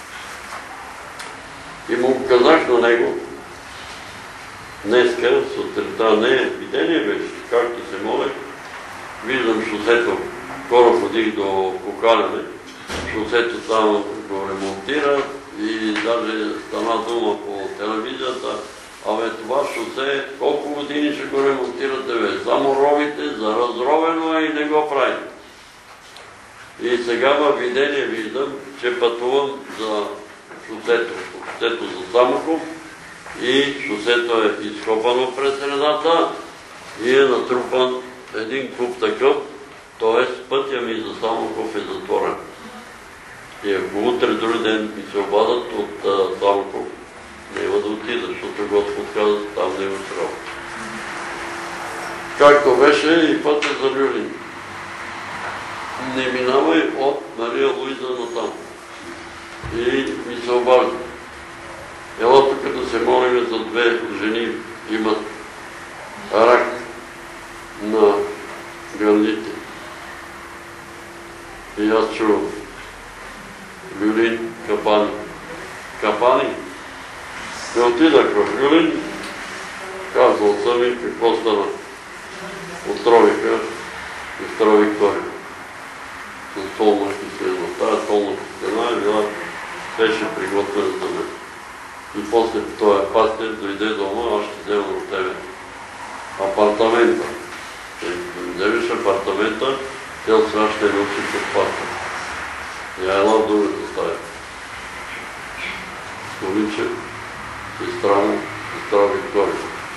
И му казах на него, днеска, сутринта, не, видение беше, както се молех, виждам шосето, скоро ходих до Кокаляне, шосето там го ремонтира и даже стана дума по телевизията, абе това шосе, колко години ще го ремонтирате, бе, само ровите, заразровено е и не го правите. И сега във видение виждам, че пътувам за шосето, шосето за Самоков и шосето е изкопано през средата и е натрупан един куп такъв, т.е. пътя ми за Самоков е затворен. И ако утре други ден ми се обадат от Самоков, няма да отида, защото Господ каза, там не има срок. Както беше и пътя за Люлин. Не минавай от Мария Луиза натам. И ми се обажда. Ела тук да се молим за две жени, имат рак на гърдите. И аз чувам. Люлин, Капани. Капани? Не отидах в Люлин, казал съм и какво стана. Отровиха и втора Виктория. С толна киселина. Тая толна киселина е била, беше приготвена за мен. И после този пастир дойде дома, аз ще взема от тебе апартамента. Като вземеш апартамента, тя сега ще научи от пастир. Я една в другата стая. Столиче, сестра му, сестра Виктория.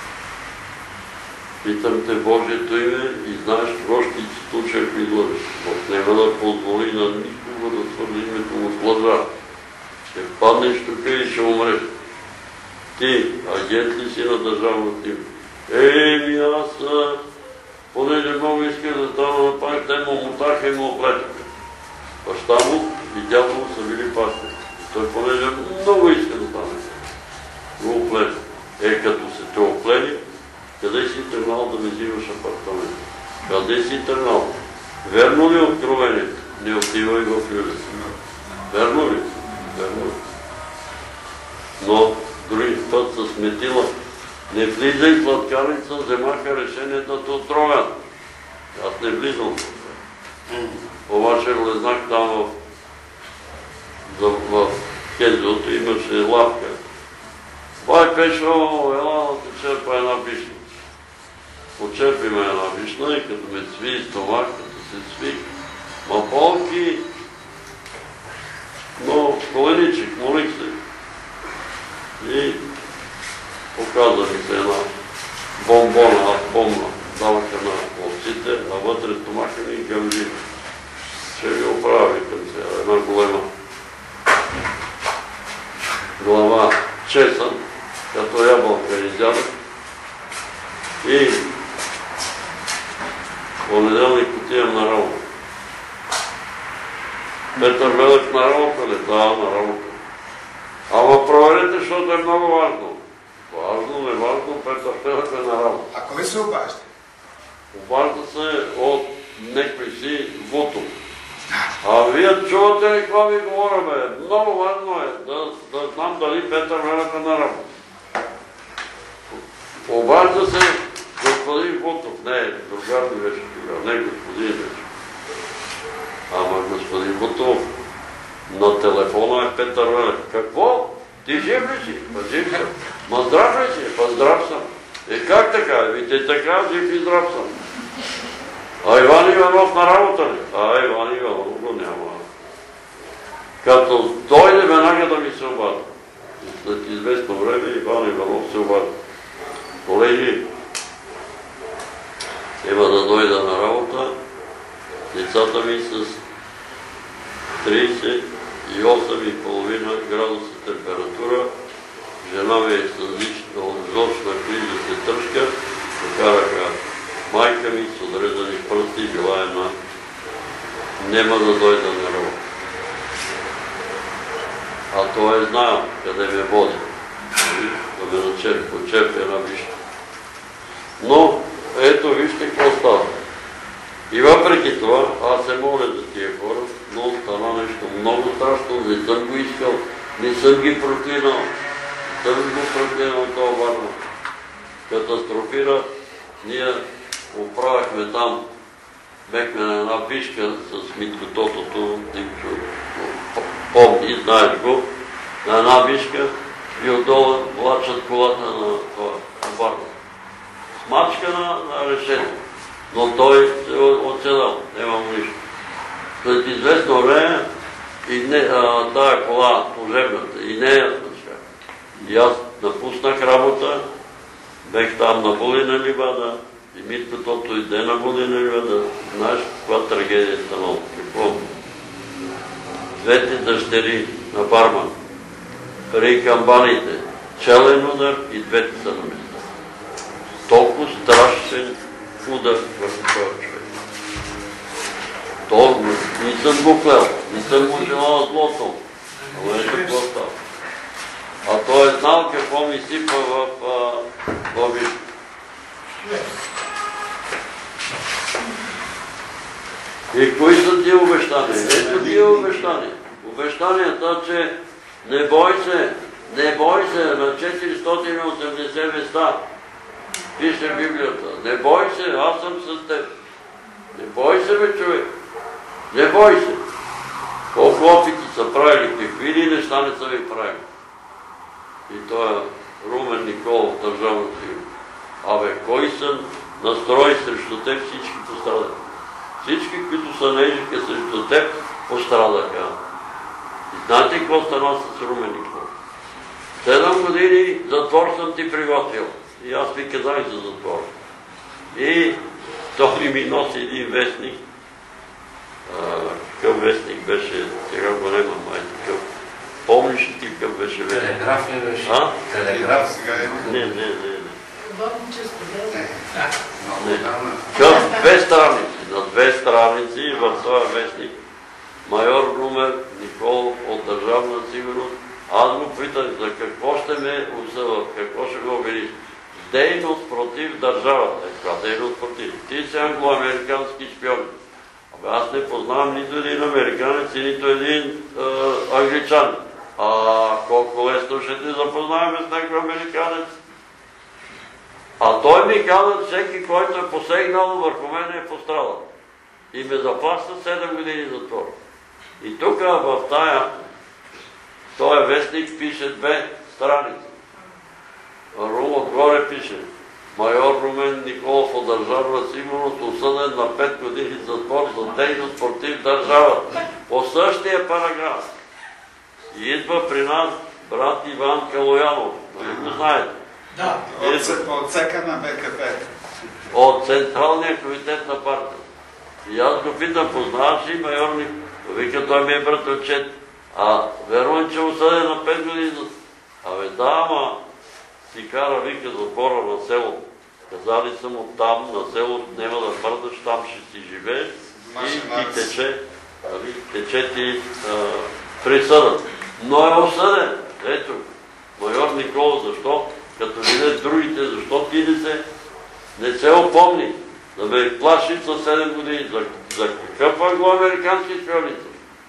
Питам те Божието име и знаеш какво ще ти случи, ако излъжеш. Но няма да позволи на никого да свърли името му с лъжа. Ще паднеш тук и ще умреш. Ти, агент ли си на държавната им? Еми аз, понеже много исках да стана на пак, те му мутаха и му оплетаха. Баща му и дядо му са били пастири. Той понеже много иска да стане. Го оплета. Е, като се те оплели, къде си тръгнал да ми взимаш апартамент? Къде си тръгнал? Верно ли откровението? Не отивай в Люлин. Верно ли? Верно ли? Но други път с метила. Не влизай в сладкарница, вземаха решение да те отровят. Аз не влизам. Обаче влезнах там в, в Кензелото, имаше лавка. Бай Пешо, ела да те черпа една вишна. Почерпи ме една вишна и като ме сви стомах, като се сви, ма болки, но коленичек, молих се. И показа ми се една бомбона, аз помна, даваха на овците, а вътре стомаха ми гъмжи. Ще ви оправя, към се, една голема глава чесън, като ябълка изядах. И понеделник отивам на работа. Петър Велев на работа ли? Да, на работа. Ама проверете, защото е много важно. Важно, не важно, Петър Велев е на работа. А кой се обажда? Обажда се от некой си Вутов. А вие чувате ли какво ви говоря, бе? Много важно е да, да знам дали Петър Велев е на работа. Обажда се господин Вутов. Не, другар ми беше тогава, не господин беше. Ама господин Вутов, на телефона е Петър Велев. Какво? Ти жив ли си? Па жив съм. Ма здрав ли си? Па здрав съм. Е как така? Вите така, жив и здрав съм. А Иван Иванов на работа ли? А Иван Иванов го няма. Като дойде веднага да ми се обади. След известно време Иван Иванов се обади. Колеги, има да дойда на работа. Децата ми с тридесет и осем и половина градуса температура. Жена ми е с злочна криза се тръшка. Покараха майка ми с отрезани пръсти, била една. Нема да дойда на работа. А той е знаел къде ме води. Да ме почерпи една вишка. Но ето вижте какво става. И въпреки това, аз се моля за тия хора, но стана нещо много страшно, не съм го искал, не съм ги проклинал, не съм го проклинал това Варна. Катастрофира, ние оправяхме там, бехме на една вишка с Митко Тотото, Димчо, помни, знаеш го, на една вишка и отдолу влачат колата на това Варна. Смачка на решението. Но той се отседал, няма му нищо. След известно време и тая кола, служебната, и нея смачка. И аз напуснах работа, бех там на Булина ливада, и Митко Тото иде на Булина ливада. Знаеш каква трагедия станала? Какво? Двете дъщери на барман, при камбаните, челен удар и двете са на места. Толкова страшен удар върху този човек. Толкова, не съм го клел, не съм го желал злото. Но ето какво става. А той е знал какво ми сипа в вишка. И кои са тия обещания? Ето тия обещания. Обещанията, че не бой се, не бой се на четиристотин и осемдесет места. Пише в Библията. Не бой се, аз съм с теб. Не бой се, бе, човек. Не бой се. Колко опити са правили, какви ли неща не са ви правили. И той Румен Николов, държавна сигурност. Абе, кой са настрои срещу теб, всички пострадаха. Всички, които са нежика срещу теб, пострадаха. И знаете какво стана с Румен Николов? Седем години затвор съм ти приготвил. И аз ви казах за затвора. И той ми носи един вестник. Какъв вестник беше, сега го нема май такъв. Помниш ли ти какъв беше вестник? Телеграф ли беше? А? Телеграф сега е. Не, не, не. Не. Към две страници. На две страници в този вестник майор Румен Николов от Държавна сигурност. Аз го питах за какво ще ме осъдят, какво ще го обвиниш. Дейност против държавата. Каква дейност против? Ти си англоамерикански шпион. Абе аз не познавам нито един американец и нито един англичан. А колко лесно ще те запознаваме с някой американец? А той ми каза, всеки, който е посегнал върху мен е пострадал. И ме заплаща седем години затвор. И тук в тая, този вестник пише две страници. Отгоре пише: майор Румен Николов от Държавна сигурност осъден на пет години затвор за дейност против държавата. По същия параграф. И идва при нас брат Иван Калоянов. Нали го знаете? Да, от ЦК на БКП. От Централния комитет на партия. И аз го питам, познаваш ли майор Николов? Вика, той ми е брат отчет. А верно, че осъден на пет години затвор. Абе да, ама си кара, вика, затвора на село. Казали са му там, на село няма да мърдаш, там ще си живееш и ти тече, тече ти присъдът. Но е осъден. Ето, майор Николов, защо? Като видят другите, защо ти не се, не се опомни да ме плаши със седем години? За, за какъв англоамерикански шпионица?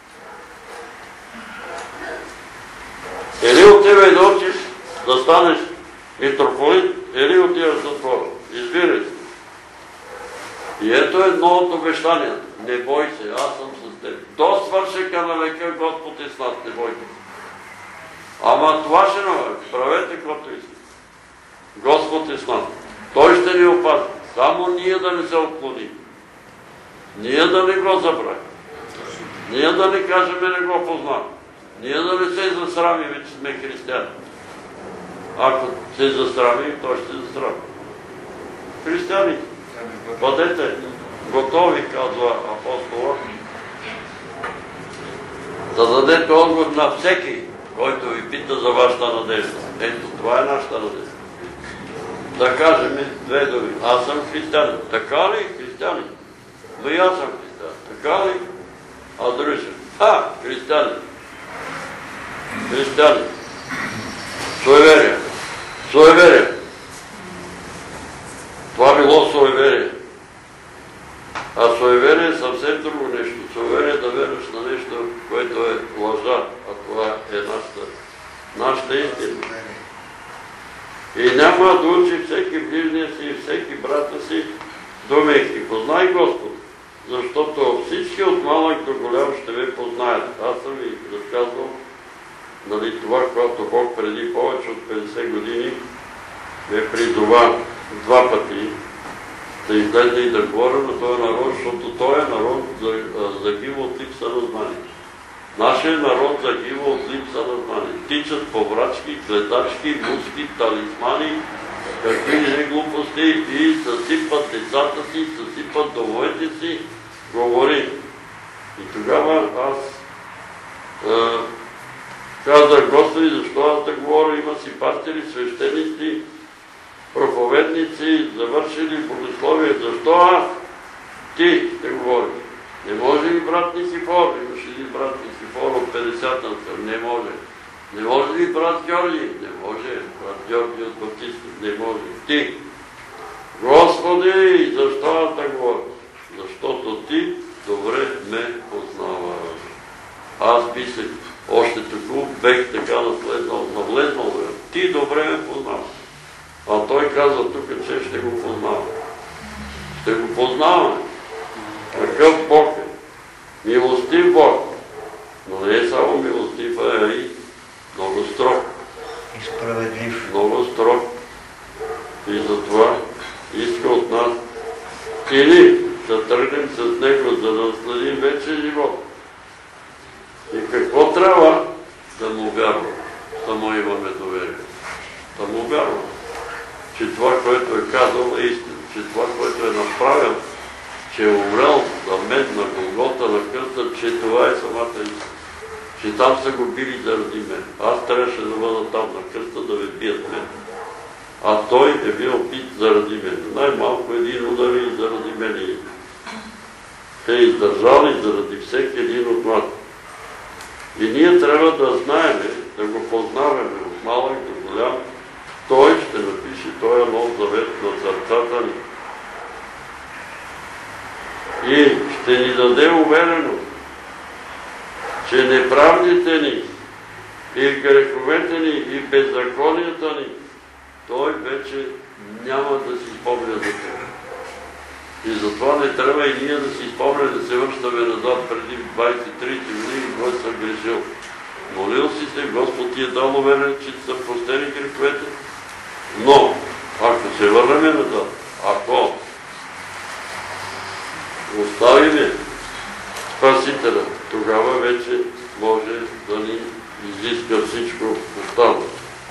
Или от тебе да учиш да станеш митрополит, или отиваш в затвора. Избирай се. И ето едно от обещанията. Не бой се, аз съм с теб. До свършека на века Господ е с нас, не бойте. Ама това ще направи. Правете каквото искате. Господ е с нас. Той ще ни опази. Само ние да не се отклоним. Ние да не го забравим. Ние да не кажем, не го познаваме. Ние да не се засрамим, че сме християни. Ако се засрамим, той ще се засрами. Християни, бъдете готови, казва апостола, да дадете отговор на всеки, който ви пита за вашата надежда. Ето, това е нашата надежда. Да кажем две думи. Аз съм християнин. Така ли? Християнин. Но и аз съм християнин. Така ли? А други са. А, християнин. Християнин. Суеверие. Суеверие. Това било суеверие. А суеверие е съвсем друго нещо. Суеверие е да вериш на нещо, което е лъжа, а това е нашата, нашата истина. И няма да учи всеки ближния си и всеки брата си, думайки, познай Господ, защото всички от малък до голям ще ви познаят. Аз съм ви разказвал, нали, това, когато Бог преди повече от петдесет години ме призова два пъти да излезе и да говоря на този народ, защото този народ загива от липса на знание. Нашият народ загива от липса на знание. Тичат поврачки, гледачки, муски, талисмани, какви не глупости и съсипат децата си, съсипат домовете си, говори. И тогава аз а, казах, Господи, защо аз да говоря? Има си пастири, свещеници, проповедници, завършили богословие. Защо аз? Ти ще говориш. Не може ли брат Нисифор? Имаш ли брат Нисифор от петдесетната? Не може. Не може ли брат Георги? Не може. Брат Георги от Баптиста? Не може. Ти. Господи, защо аз да говоря? Защото ти добре ме познаваш. Аз мислех, още тук бех така наследнал, навлезнал. Ти добре ме познаваш. А той казва тук, че ще го познава. Ще го познаваме. Какъв Бог е? Милостив Бог. Но не е само милостив, а и много строг. И справедлив. Много строг. И затова иска от нас или да тръгнем с Него, за да наследим вече живот. И какво трябва? Да му вярвам. Само имаме доверие. Да му вярвам. Че това, което е казал, е истина. Че това, което е направил, че е умрел за мен на Голгота, на кръста, че това е самата истина. Че там са го били заради мен. Аз трябваше да бъда там на кръста, да ме бият мен. А той е бил бит заради мен. Най-малко един удар и заради мен. Те издържали заради всеки един от нас. И ние трябва да знаем, да го познаваме от малък до голям. Той ще напише този нов завет на сърцата ни. И ще ни даде увереност, че неправдите ни и греховете ни и беззаконията ни, той вече няма да си спомня за това. И затова не трябва и ние да си спомня да се връщаме назад преди двайсет до трийсет години, който съм грешил. Молил си се, Господ ти е дал увереност, че са простени греховете. Но, ако се върнем назад, ако оставиме Спасителя, тогава вече може да ни изиска всичко останало.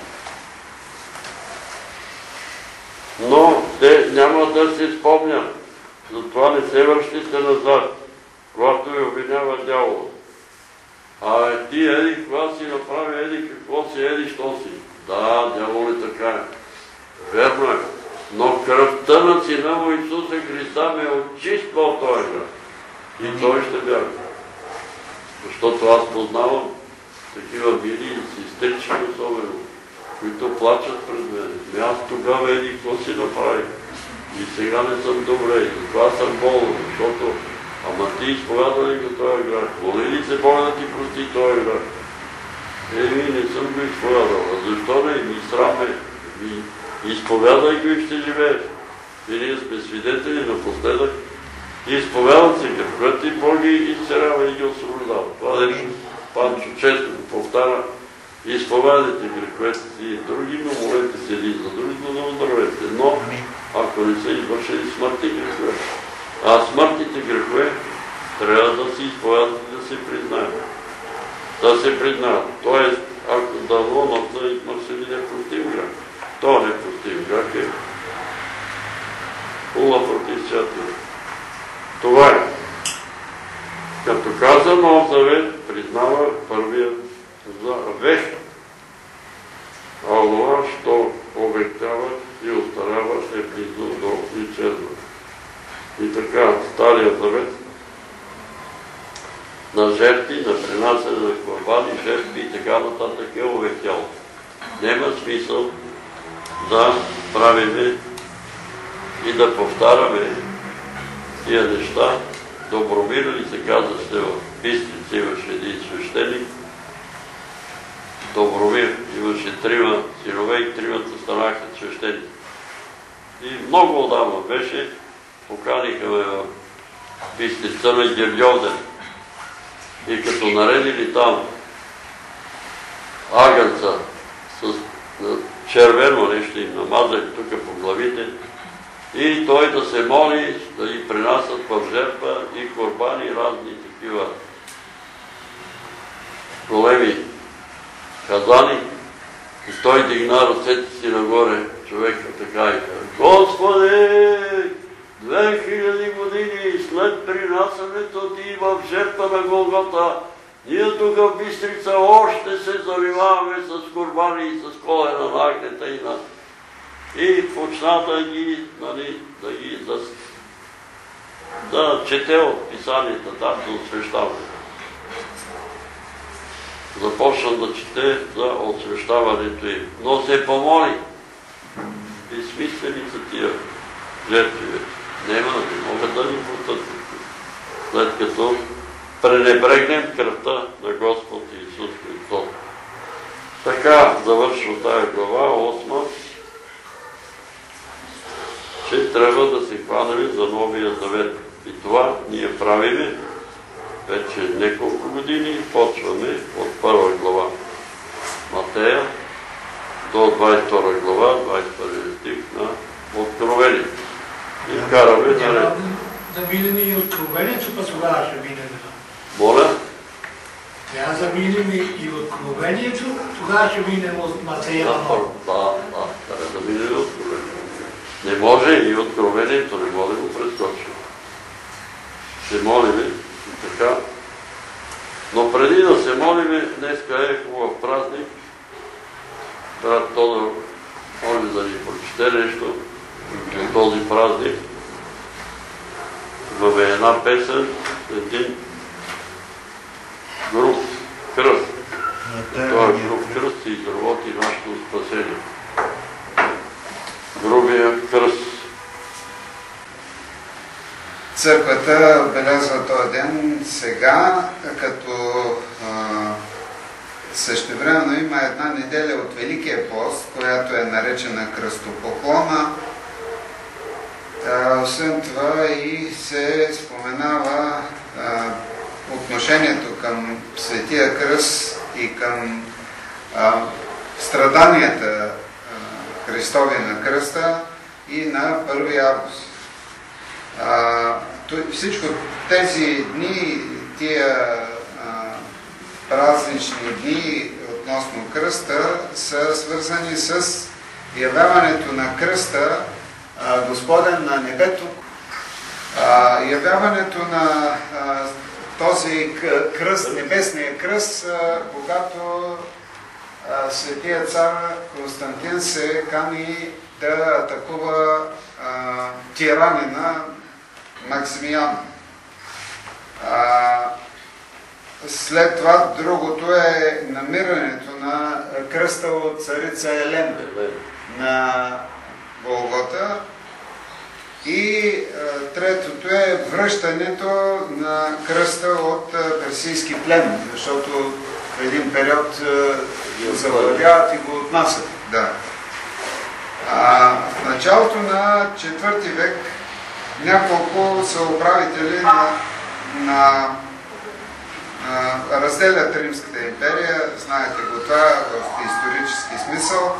Но те няма да се спомнят. Затова не се връщите назад, когато ви обвинява дявола. А ти еди, когато си направи еди, какво си еди, що си? Да, дявол е така е. Верно е. Но кръвта на Сина му Исуса Христа ме очиства от този грях. И той ще бяга. Защото аз познавам такива мили сестрички особено, които плачат пред мен. И аз тогава еди, какво си направих? И сега не съм добре, и затова съм болен, защото ама ти изповяда ли го този грях? Моли ли се Бога да ти прости този грях? Еми, не съм го изповядал. А защо не? Ми сраме. Изповядай го и ще живееш. И ние сме свидетели напоследък. Изповядат се греховете и Бог ги изцелява и ги освобождава. Това нещо Панчо често го повтаря. Изповядайте греховете си и други, но молете се един за други, но да оздравете. Но ако не са извършили смъртни грехове. А смъртните грехове трябва да се изповядат и да се признаят. да се признава. Тоест, ако дълноната има се непростим грях. То непростим грях е хула против святия. Това е. Като каза Нов Завет, признава първия за вех. А онова, що обектява и остарява, е близо до изчезване. И така, Стария Завет на жертви, на принасяне на курбани, жертви и така нататък е увехтял. Нема смисъл да правиме и да повтаряме тия неща. Добромир ли се казваше в Бистрица, имаше един свещеник. Добромир имаше трима синове и тримата станаха свещеници. И много отдавна беше, поканиха ме в Бистрица на Гергьовден. И като наредили там агънца с червено нещо им намазали тук по главите и той да се моли да ги принасят в жертва и курбани, разни такива големи казани. И той дигна ръцете си нагоре, човека така и каза: Господи, две хиляди години след принасянето ти в жертва на Голгота, ние тук в Бистрица още се занимаваме с курбани и с колена на агнета и на... И почна да ги, нали, да ги, да, да чете от писанията, да, за освещаване. Започна да чете за освещаването им, но се помоли. Безсмислени са тия жертви вече. Нема, не могат да ни потътят. След като пренебрегнем кръвта на Господ Исус Христос. Така завършва тая глава, осма, че трябва да се хванем за Новия Завет. И това ние правиме вече няколко години. Почваме от първа глава Матея до двадесет и втора глава, двадесет и първи стих на Откровение. И караме наред. Да минем и Откровението, па тогава ще минем. Моля? Трябва да минем и Откровението, тогава ще минем от Матея. Да, да, трябва да минем и Откровението. Не може и Откровението, не може да го прескочим. Ще молиме и така. Но преди да се молиме, днеска е хубав празник. Брат Тодор моли да ни прочете нещо от този празник. Имаме една песен, един груб кръст. Този груб кръст се изработи нашето спасение. Грубия кръст. Църквата отбелязва този ден сега, като същевременно има една неделя от Великия пост, която е наречена Кръстопоклона. А, освен това и се споменава а, отношението към Светия кръст и към а, страданията а, Христови на кръста и на първи август. А, всичко тези дни, тия а, празнични дни относно кръста са свързани с явяването на кръста а, Господен на небето, а, явяването на а, този кръст, небесния кръст, а, когато а, светия цар Константин се кани да атакува а, тиранина Максимиян. А, след това другото е намирането на кръста от царица Елена на Голгота. И а, третото е връщането на кръста от а, персийски плен, защото в един период го завладяват и го отнасят. Да. А, в началото на четвърти век няколко са управители на, на а, разделят Римската империя, знаете го това в исторически смисъл.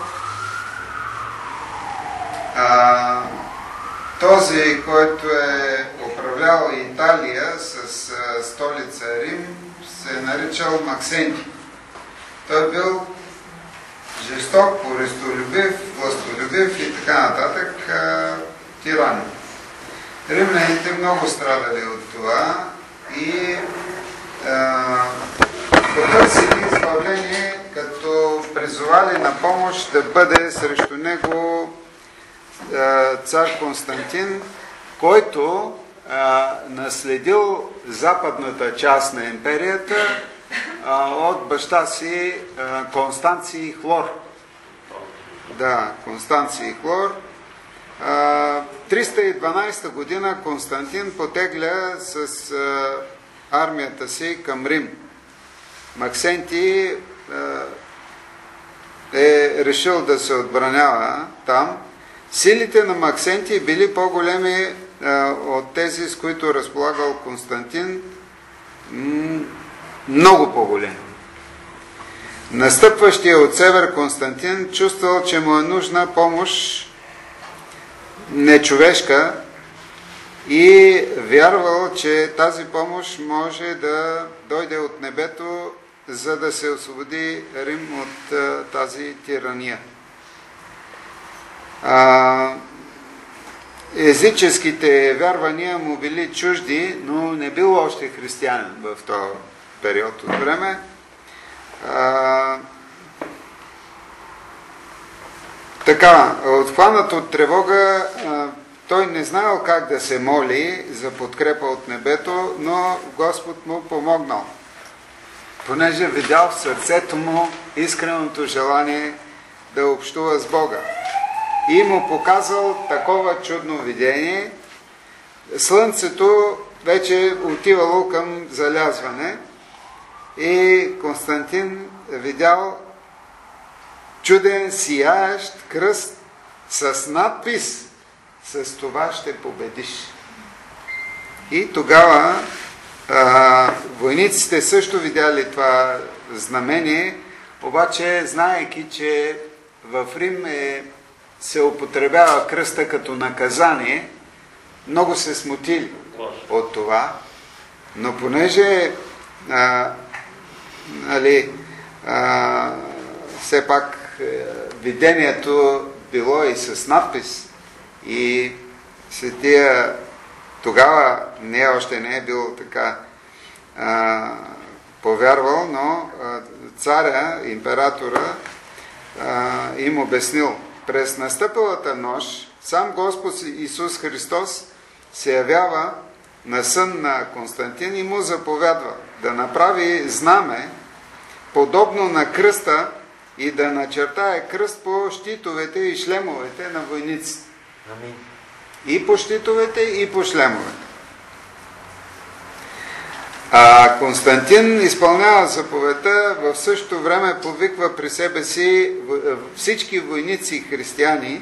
А, този, който е управлял Италия с а, столица Рим, се е наричал Максенти. Той бил жесток, користолюбив, властолюбив и така нататък тиран. Римляните много страдали от това и потърсили избавление, като призовали на помощ да бъде срещу него а, цар Константин, който а, наследил западната част на империята а, от баща си а, Констанций Хлор. Да, Констанций Хлор. А, триста и дванадесета година Константин потегля с а, армията си към Рим. Максенти е решил да се отбранява там. Силите на Максенти били по-големи от тези, с които разполагал Константин. Много по-големи. Настъпващия от север Константин чувствал, че му е нужна помощ нечовешка и вярвал, че тази помощ може да дойде от небето, за да се освободи Рим от а, тази тирания. А, езическите вярвания му били чужди, но не бил още християнин в този период от време. А, така, отхванат от тревога, а, той не знаел как да се моли за подкрепа от небето, но Господ му помогнал, понеже видял в сърцето му искреното желание да общува с Бога. И му показал такова чудно видение. Слънцето вече отивало към залязване и Константин видял чуден сияещ кръст с надпис: с това ще победиш. И тогава а, войниците също видяли това знамение, обаче знаейки, че в Рим е, се употребява кръста като наказание, много се смутили от това, но понеже а, нали, а, все пак е, видението било и с надпис, и светия тогава не още не е бил така а, повярвал, но а, царя, императора а, им обяснил. През настъпилата нощ сам Господ Исус Христос се явява на сън на Константин и му заповядва да направи знаме, подобно на кръста, и да начертае кръст по щитовете и шлемовете на войниците. Амин. И по щитовете, и по шлемовете. А Константин изпълнява заповедта, в същото време повиква при себе си всички войници християни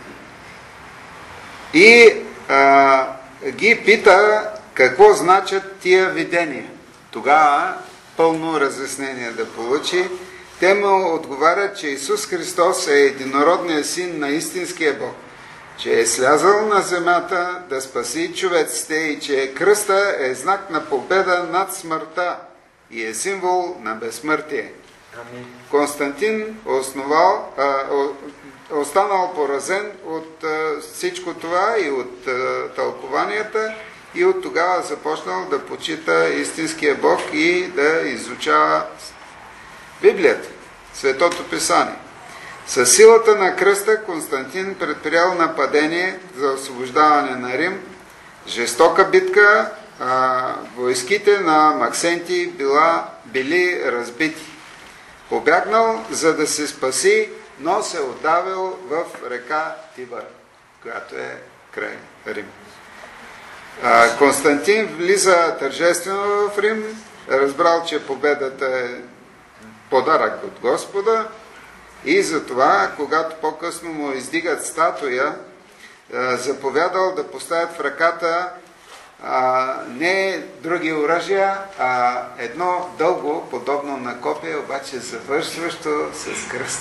и а, ги пита какво значат тия видения. Тогава пълно разяснение да получи. Те му отговарят, че Исус Христос е единородният син на истинския Бог, че е слязал на земята да спаси човеците и че кръста е знак на победа над смъртта и е символ на безсмъртие. Амин. Константин основал, а, останал поразен от а, всичко това и от а, тълкованията, и от тогава започнал да почита истинския Бог и да изучава Библията, Светото Писание. Със силата на кръста Константин предприял нападение за освобождаване на Рим. Жестока битка, а, войските на Максенти била, били разбити. Побягнал, за да се спаси, но се отдавил в река Тибър, която е край Рим. А, Константин влиза тържествено в Рим, разбрал, че победата е подарък от Господа, и затова, когато по-късно му издигат статуя, заповядал да поставят в ръката а, не други оръжия, а едно дълго, подобно на копие, обаче завършващо с кръст.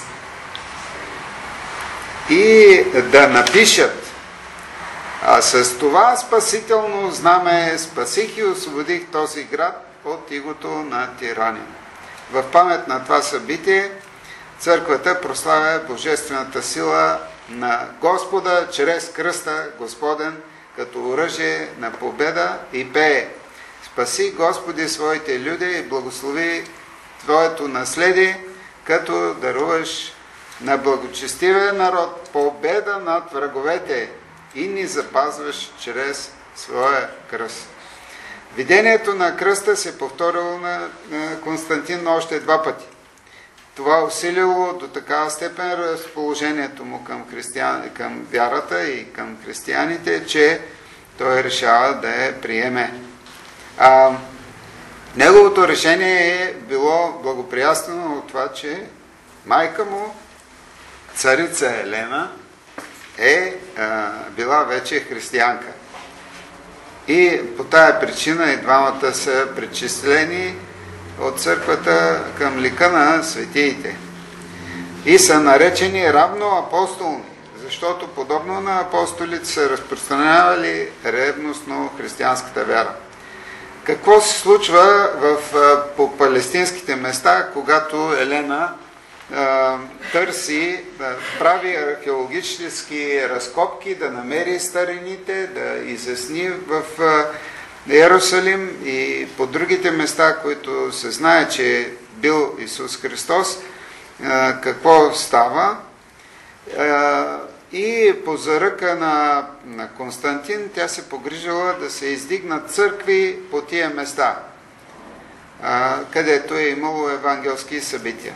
И да напишат: а с това спасително знаме спасих и освободих този град от игото на тиранин. В памет на това събитие църквата прославя божествената сила на Господа чрез кръста Господен като оръжие на победа и пее: спаси, Господи, своите люди и благослови Твоето наследие, като даруваш на благочестивия народ победа над враговете и ни запазваш чрез своя кръст. Видението на кръста се повторило на Константин още два пъти. Това усилило до такава степен разположението му към, християн, към вярата и към християните, че той решава да я приеме. А, неговото решение е било благоприятствено от това, че майка му, царица Елена, е а, била вече християнка. И по тая причина и двамата са причислени от църквата към лика на светиите. И са наречени равно апостолни, защото подобно на апостолите са разпространявали ревностно християнската вяра. Какво се случва в, по палестинските места, когато Елена а, търси, да прави археологически разкопки, да намери старините, да изясни в а, Иерусалим и по другите места, които се знае, че е бил Исус Христос, а, какво става? А, и по заръка на, на Константин тя се погрижила да се издигнат църкви по тия места, а, където е имало евангелски събития.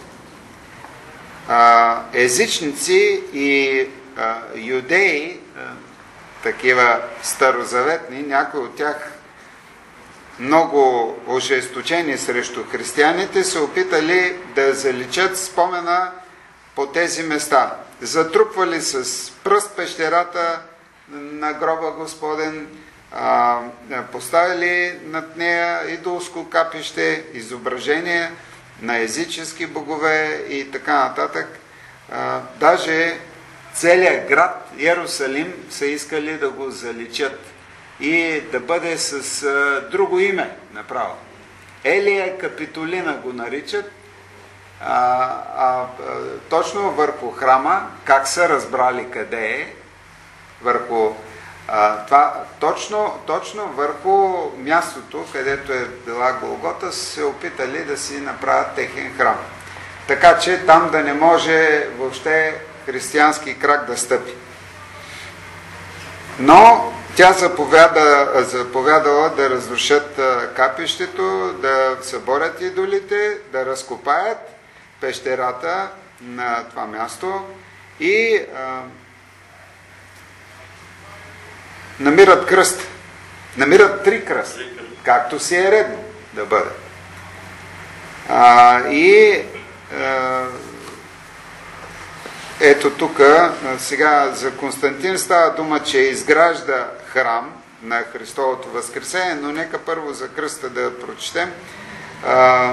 А, езичници и а, юдеи, а, такива старозаветни, някои от тях много ожесточени срещу християните, се опитали да заличат спомена по тези места. Затрупвали с пръст пещерата на гроба Господен, а, поставили над нея идолско капище, изображение на езически богове и така нататък. А, даже целият град Иерусалим са искали да го заличат и да бъде с а, друго име направо. Елия Капитолина го наричат, а, а, а, точно върху храма, как са разбрали къде е, върху а, това, точно, точно върху мястото, където е била Голгота, се опитали да си направят техен храм. Така че там да не може въобще християнски крак да стъпи. Но тя заповяда, заповядала да разрушат капището, да съборят идолите, да разкопаят пещерата на това място и а, намират кръст. Намират три кръста, както си е редно да бъде. А, и а, ето тук, сега за Константин става дума, че изгражда храм на Христовото възкресение, но нека първо за кръста да прочетем. А,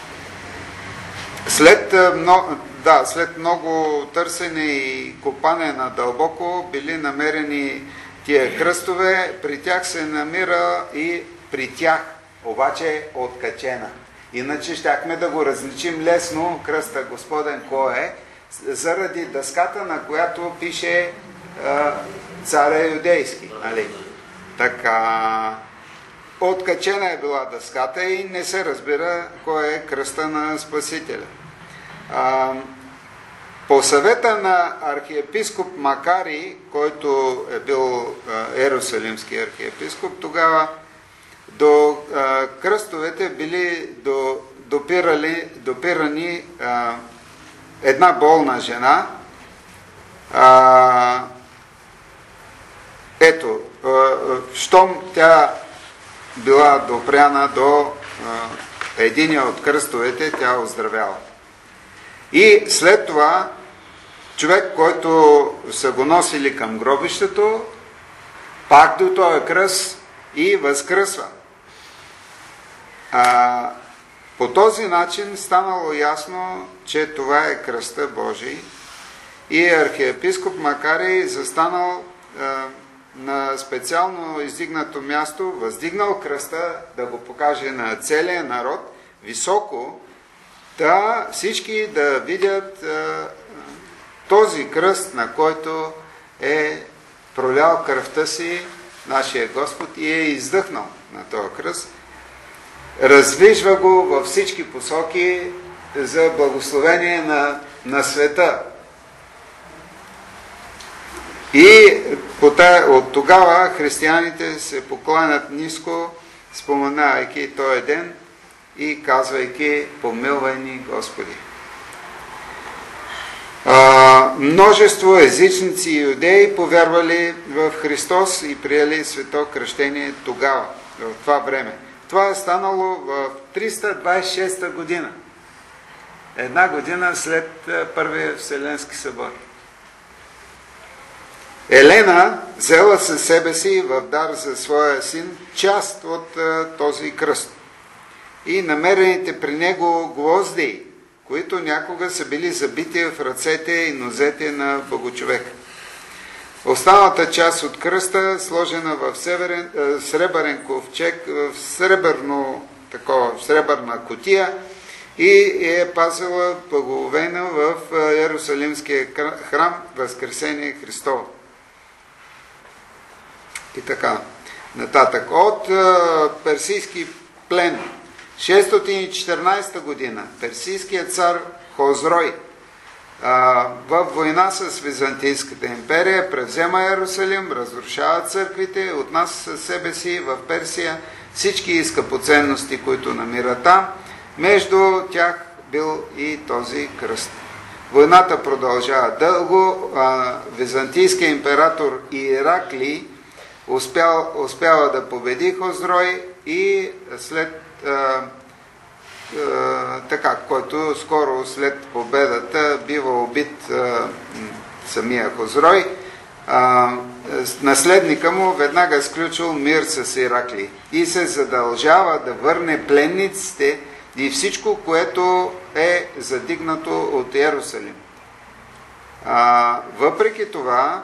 след, много, да, след много търсене и копане на дълбоко били намерени тия кръстове, при тях се намира и при тях, обаче откачена. Иначе щяхме да го различим лесно кръста Господен кой е, заради дъската, на която пише а, царя юдейски. Нали? Така, откачена е била дъската и не се разбира кой е кръста на Спасителя. А, по съвета на архиепископ Макарий, който е бил а, Иерусалимски архиепископ, тогава до а, кръстовете били до, допирали, допирани а, една болна жена. А, ето, а, щом тя била допряна до а, единия от кръстовете, тя оздравяла. И след това човек, който са го носили към гробището, пак до този кръст и възкръсва. А, по този начин станало ясно, че това е кръста Божий и архиепископ Макарий застанал а, на специално издигнато място, въздигнал кръста да го покаже на целия народ високо, да всички да видят а, този кръст, на който е пролял кръвта си нашия Господ и е издъхнал на този кръст. Развижва го във всички посоки за благословение на, на света. И от тогава християните се покланят ниско, споменавайки този ден и казвайки: помилвай ни, Господи. А, множество езичници и юдеи повярвали в Христос и приели свето кръщение тогава, в това време. Това е станало в триста двадесет и шеста година. Една година след Първия Вселенски събор. Елена взела със себе си в дар за своя син част от а, този кръст и намерените при него гвозди, които някога са били забити в ръцете и нозете на богочовека. Останалата част от кръста, сложена в северен, а, сребърен ковчег, в сребърно, такова, сребърна кутия, и е пазила благовейна в Иерусалимския храм Възкресение Христово. И така, нататък. От а, персийски плен, шестстотин и четиринадесета година, персийският цар Хозрой а, във война с Византийската империя превзема Иерусалим, разрушава църквите, отнася със себе си в Персия всички скъпоценности, които намира там. Между тях бил и този кръст. Войната продължава дълго. А, византийският император Ираклий успял, успява да победи Хозрой и след а, а, така, който скоро след победата бива убит а, самия Хозрой, а, наследника му веднага сключил мир с Ираклий и се задължава да върне пленниците и всичко, което е задигнато от Иерусалим. А, въпреки това,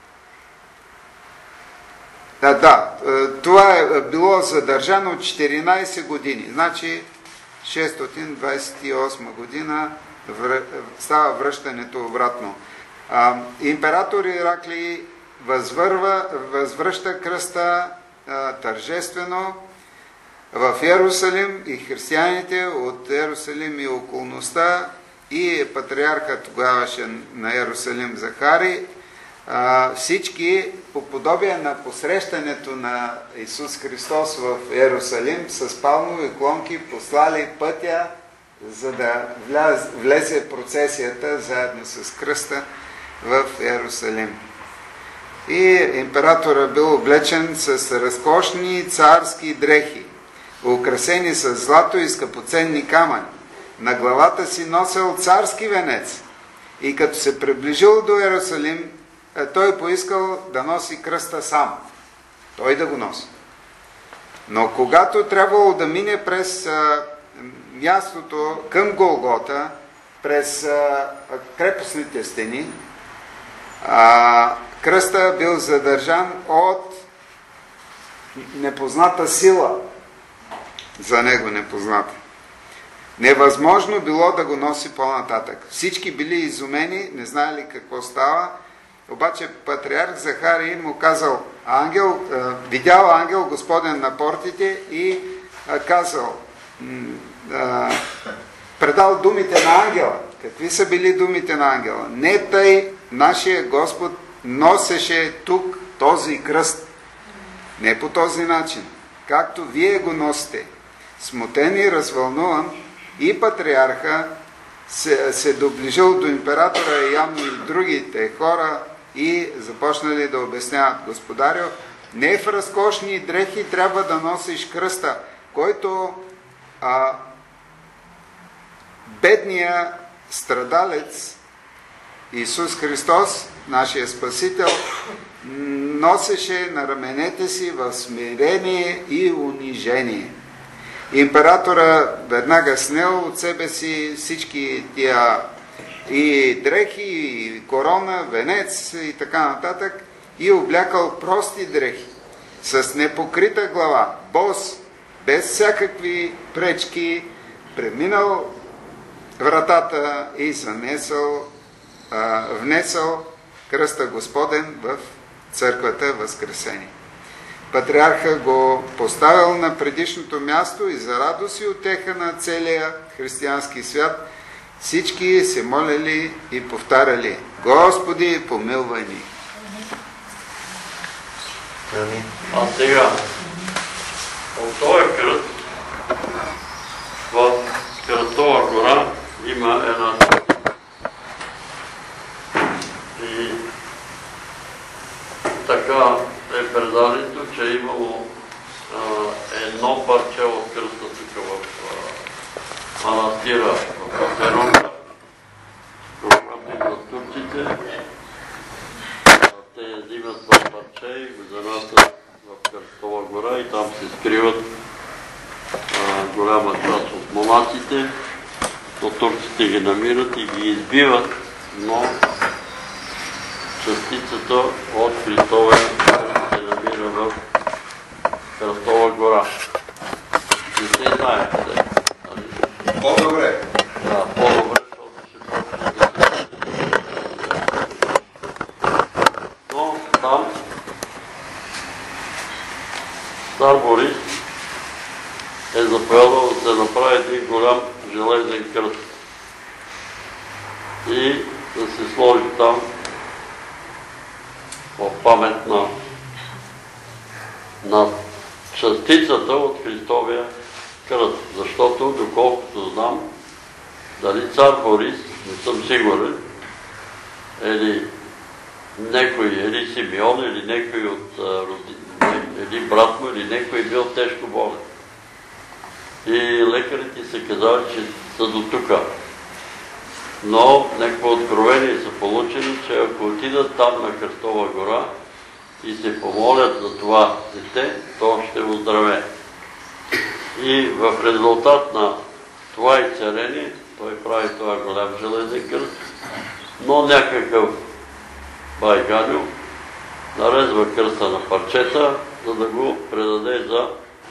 да, да, това е било задържано четиринадесет години. Значи шестстотин двадесет и осма година става връщането обратно. А, император Ираклий възвърва, възвръща кръста а, тържествено в Иерусалим и християните от Иерусалим и околността и патриарха тогаваше на Иерусалим Захари, всички по подобие на посрещането на Исус Христос в Иерусалим с палмови клонки послали пътя, за да влезе процесията заедно с кръста в Иерусалим. И императора бил облечен с разкошни царски дрехи, украсени с злато и скъпоценни камъни. На главата си носел царски венец и като се приближил до Иерусалим, той поискал да носи кръста сам. Той да го носи. Но когато трябвало да мине през а, мястото към Голгота, през а, крепостните стени, а, кръста бил задържан от непозната сила. За него непозната. Невъзможно било да го носи по-нататък. Всички били изумени, не знаели какво става, обаче патриарх Захарий му казал, ангел, видял ангел Господен на портите и казал, предал думите на ангела. Какви са били думите на ангела? Не тъй нашия Господ носеше тук този кръст. Не по този начин. Както вие го носите. Смутен и развълнуван, и патриарха се, се доближил до императора и явно и другите хора и започнали да обясняват: Господарю, не в разкошни дрехи трябва да носиш кръста, който а, бедния страдалец Исус Христос, нашия Спасител, носеше на раменете си в смирение и унижение. Императора веднага снел от себе си всички тия и дрехи, и корона, венец и така нататък и облякал прости дрехи, с непокрита глава, бос, без всякакви пречки, преминал вратата и занесъл, а, внесъл кръста Господен в църквата Възкресение. Патриарха го поставил на предишното място и за радост и утеха на целия християнски свят всички се молили и повтаряли: Господи, помилвай ни! А сега, от този кръст, в Кръстова гора има една и така е предадено, че е имало а, едно парче от кръста тук в а, манастира в Катеронка, когато идват турците. Те взимат това парче и го занасят в Кръстова гора и там се скриват а, голяма част от монасите, то турците ги намират и ги избиват, но частицата от Христовия се намира в Кръстова гора. Не се знае къде. По-добре. Да, по-добре, защото ще почне да се... Но там цар Борис е заповядал да се направи един голям железен кръст и да се сложи там в памет на, на частицата от Христовия кръст. Защото, доколкото знам, дали цар Борис, не съм сигурен, или некой, или Симеон, или некой от родителите, или брат му, или некой бил тежко болен. И лекарите са казали, че са до тука. Но някакво откровение са получили, че ако отидат там на Кръстова гора и се помолят за това дете, то ще оздравее. И в резултат на това изцеление, той прави това голям железен кръст, но някакъв байганю нарезва кръста на парчета, за да го предаде за,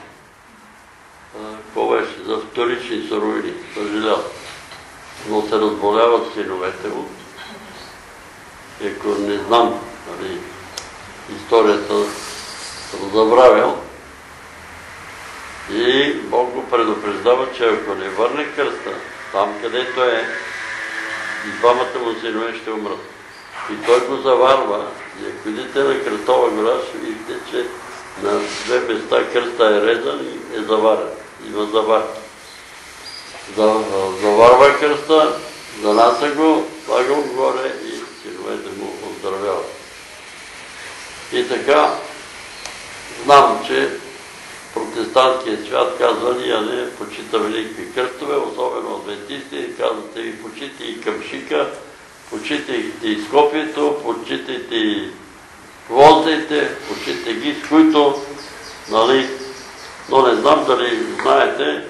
какво беше, за вторични суровини, за желязо. Но се разболяват синовете му. И ако не знам, нали, историята съм забравил, и Бог го предупреждава, че ако не върне кръста, там където е, и двамата му синове ще умрат. И той го заварва. И ако идете на Кръстова гора, ще видите, че на две места кръста е резан и е заварен. Има завар. Заварва кръста, занася го, слага го горе и синовете му оздравяват. И така, знам, че протестантският свят казва: ние не почитаме никакви кръстове, особено адвентисти, казвате ви: почитайте и Камшика, почитайте и Скопието, почитайте и Гвоздейте, почитайте ги, с които, нали, но не знам дали знаете,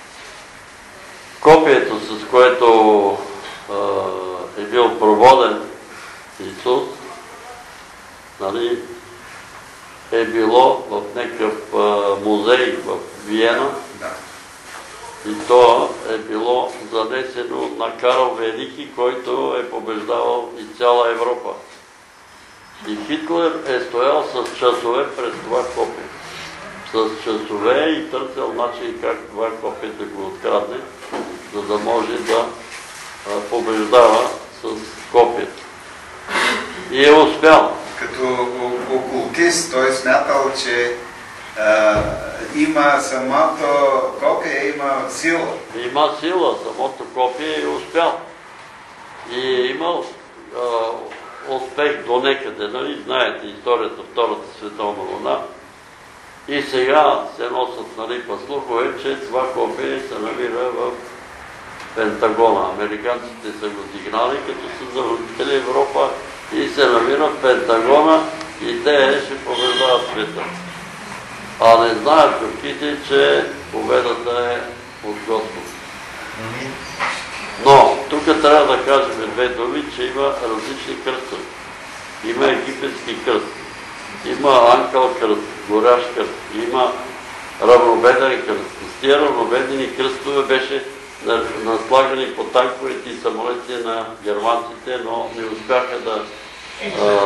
копието, с което а, е бил проводен Исус, нали, е било в някакъв а, музей в Виена. Да. И то е било занесено на Карл Велики, който е побеждавал и цяла Европа. И Хитлер е стоял с часове пред това копие. С часове и търсил начин как това копие да го открадне, за да може да а, побеждава с копието. И е успял. Като окултист той смятал, че а, има самото копие, има сила. Има сила, самото копие е успял. И е имал а, успех до некъде, нали? Знаете историята, Втората световна война. И сега се носят, нали, по слухове, че това копие се намира в Пентагона. Американците са го дигнали, като са завладели Европа, и се намира в Пентагона и те ще побеждават света. А не знаят турките, че победата е от Господ. Но тук трябва да кажем две думи, че има различни кръстове. Има египетски кръст. Има ангел кръст, горящ кръст, има равнобеден кръст. С тия равнобедени кръстове беше наслагани по танковете и самолетите на германците, но не успяха да... А...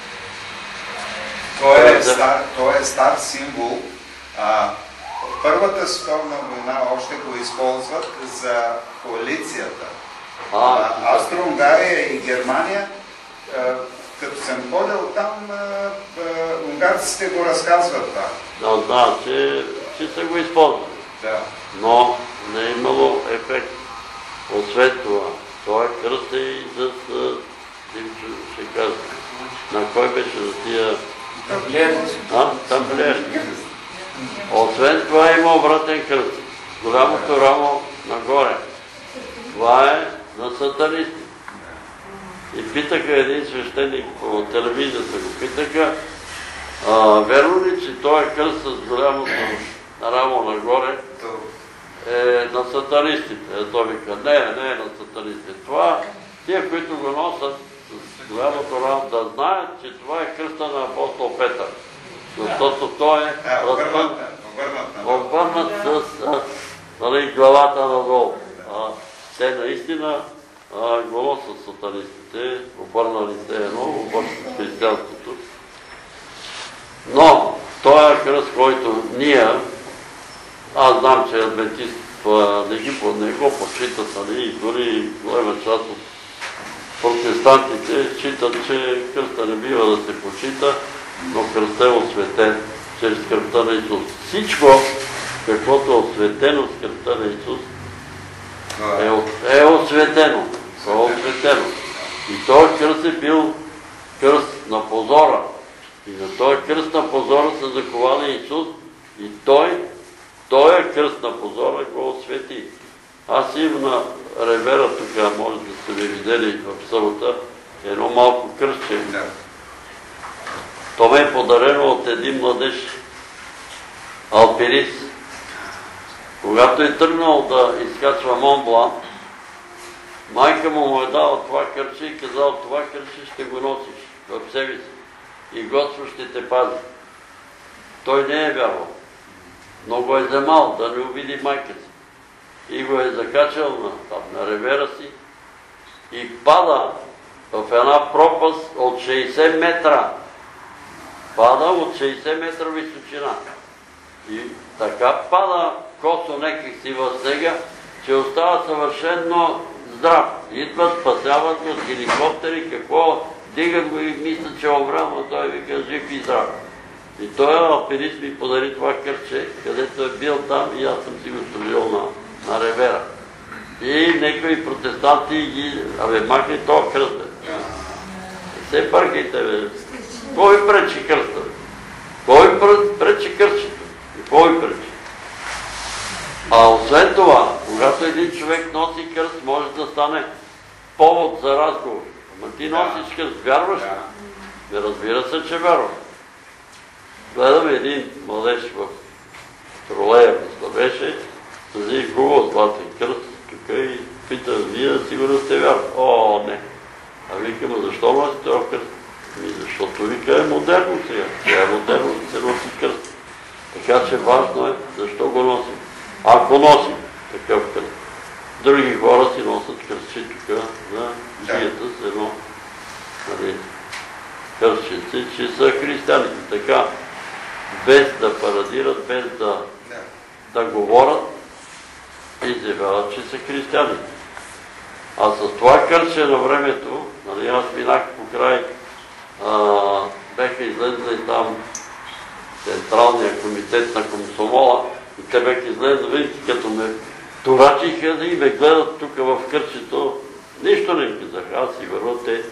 Той е стар, той е стар символ. А, Първата световна война още го използват за коалицията. А, Австро-Унгария и Германия, а, като съм ходил там, а, а, унгарците го разказват това. Да, да, че, че са го използвали. Да. Но не е имало ефект. Освен това, това кръст е и с, ще кажа, на кой беше за тия... Тамплиери. А, тамплиери. Освен това има обратен кръст. Голямото рамо нагоре. Това е на сатанисти. И питаха един свещеник по телевизията, го питаха, а, верно ли, че този кръст с голямото рамо нагоре е на сатанистите? Е, той вика, не, не е на сатанистите. Това, тия, които го носят с голямото рамо, да знаят, че това е кръста на апостол Петър. Защото той е разпънат, обърнат с нали, главата надолу. А, те наистина а, го носят сатанистите, обърнали се едно, обърнат християнството. Но този кръст, който ние, аз знам, че адвентист не, ги, не го почитат, нали, и дори голема част от протестантите считат, че кръста не бива да се почита, но кръстът е осветен чрез кръвта на Исус. Всичко, каквото е осветено с кръвта на Исус, е, е осветено. Е осветено. И този кръст е бил кръст на позора. И на този кръст на позора са заковали Исус и той, той е кръст на позора, го освети. Аз имам на ревера тук, може да сте ви видели в събота, едно малко кръстче. То ме е подарено от един младеж алпинист. Когато е тръгнал да изкачва Мон Блан, майка му му е дала това кърче и казала, това кърче ще го носиш в себе си и Господ ще те пази. Той не е вярвал, но го е вземал да не обиди майка си и го е закачал на, на ревера си и пада в една пропаст от шейсет метра. Пада от шейсет метра височина. И така пада косо някак си в снега, че остава съвършено здрав. Идват, спасяват го с хеликоптери, какво, дигат го и мисля, че е умрял, но той вика жив и здрав. И той алпинист ми подари това кърче, където е бил там и аз съм си го служил на, на ревера. И някои протестанти ги, абе, махни това кръст, бе. Се бъркайте, бе. Кой пречи кръста? Кой пречи кръстчето? И кой пречи? А освен това, когато един човек носи кръст, може да стане повод за разговор. Ама ти носиш кръст, вярваш ли? Не разбира се, че вярваш. Гледаме един младеж в тролея, беше, тази хубаво златен кръст, тук и пита, вие сигурно сте вярвали. О, не. А викаме, защо носи този кръст? Защото вика е модерно сега. Сега е модерно да се носи кръст. Така че важно е защо го носим. Ако носим такъв кръст. Други хора си носят кръстче тук на шията с едно кръстче, че са християните. Така, без да парадират, без да, да говорят, изявяват, че са християни. А с това кръстче на времето, нали, аз минах по край, беха излезли там Централния комитет на комсомола и те беха излезли, като ме торачиха и ме гледат тук в кърчето. Нищо не им казах, аз и върво те.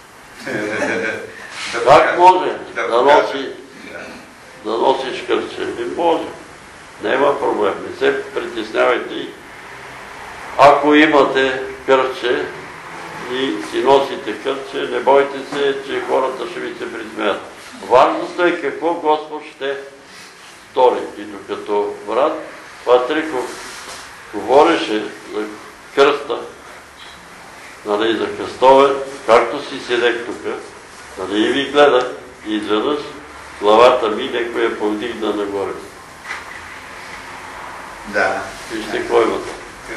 Как може да носи да носиш кърче? Не може. Няма проблем. Не се притеснявайте. Ако имате кърче и си носите кърче, не бойте се, че хората ще ви се присмеят. Важното е какво Господ ще стори. И докато брат Патриков говореше за кръста, нали, за кръстове, както си седех тук, нали, и ви гледах, и изведнъж главата ми, някой я повдигна нагоре. Да. Вижте кой има.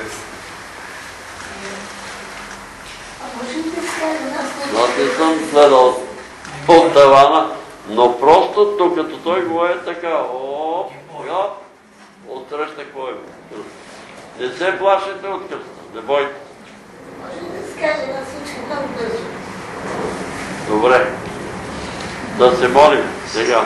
Аз не съм следал под тавана, но просто тук като той го е така, оп, оп, отсреща кой има. Не се плашите от кръста, не бойте. Може да се каже на случай много бързо. Добре. Да се молим сега.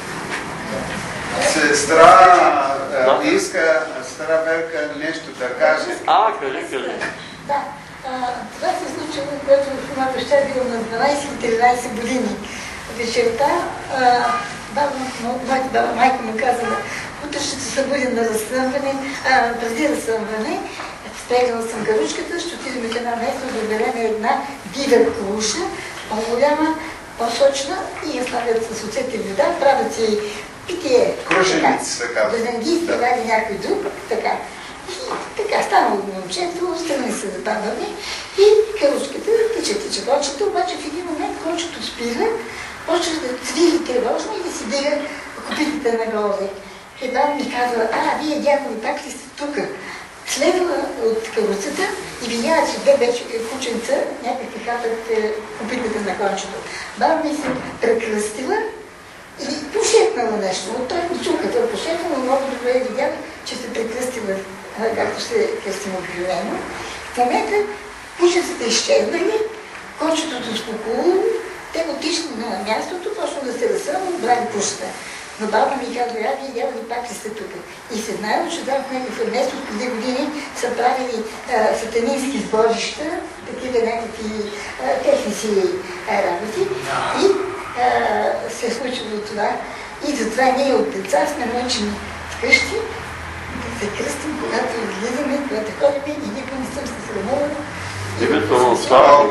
Сестра да? Иска, сестра Верка нещо да каже. А, кажи, кажи. Да. Това се случва, когато в моя баща бил на дванайсет и тринайсет години. Вечерта моята баба майка му казала, утре ще се събудим на разсъмване, преди разсъмване, спрегнала съм каручката, ще отидем в една место да берем една дива круша, по-голяма, по-сочна и я слагат с оцет и вода, правят си питие. Крушеница, така. Да не ги изпевали някой друг, така. И така, станало момчето, страни се западали и каручката тича, тича кочета, обаче в един момент кочето спира, почва да цвили тревожно и да си дига копитите нагоре. И баба ми казва, а, вие дяволи, пак ли сте тук? Слезла от каруцата и видяла, че две вече кученца някакви капат копитите на кончето. Баба ми се прекръстила и пошепнала нещо. Но той не чука, той пошепнала, много добре е видяла, че се прекръстила, както ще кръстим обикновено. В момента кученцата изчезнали, кончетото успокоило, те отишли на мястото, почна да се разсъмва, брали пушата. Но баба ми казва, а вие дяволи пак ли сте тук? И се знаело, че да, в някакъв место преди години са правили а, сатанински сборища, такива някакви а, техни си а, работи. И а, се е случило това. И затова ние от деца сме научени вкъщи да се кръстим, когато излизаме, когато ходим и никога не съм се срамувала. Името на става,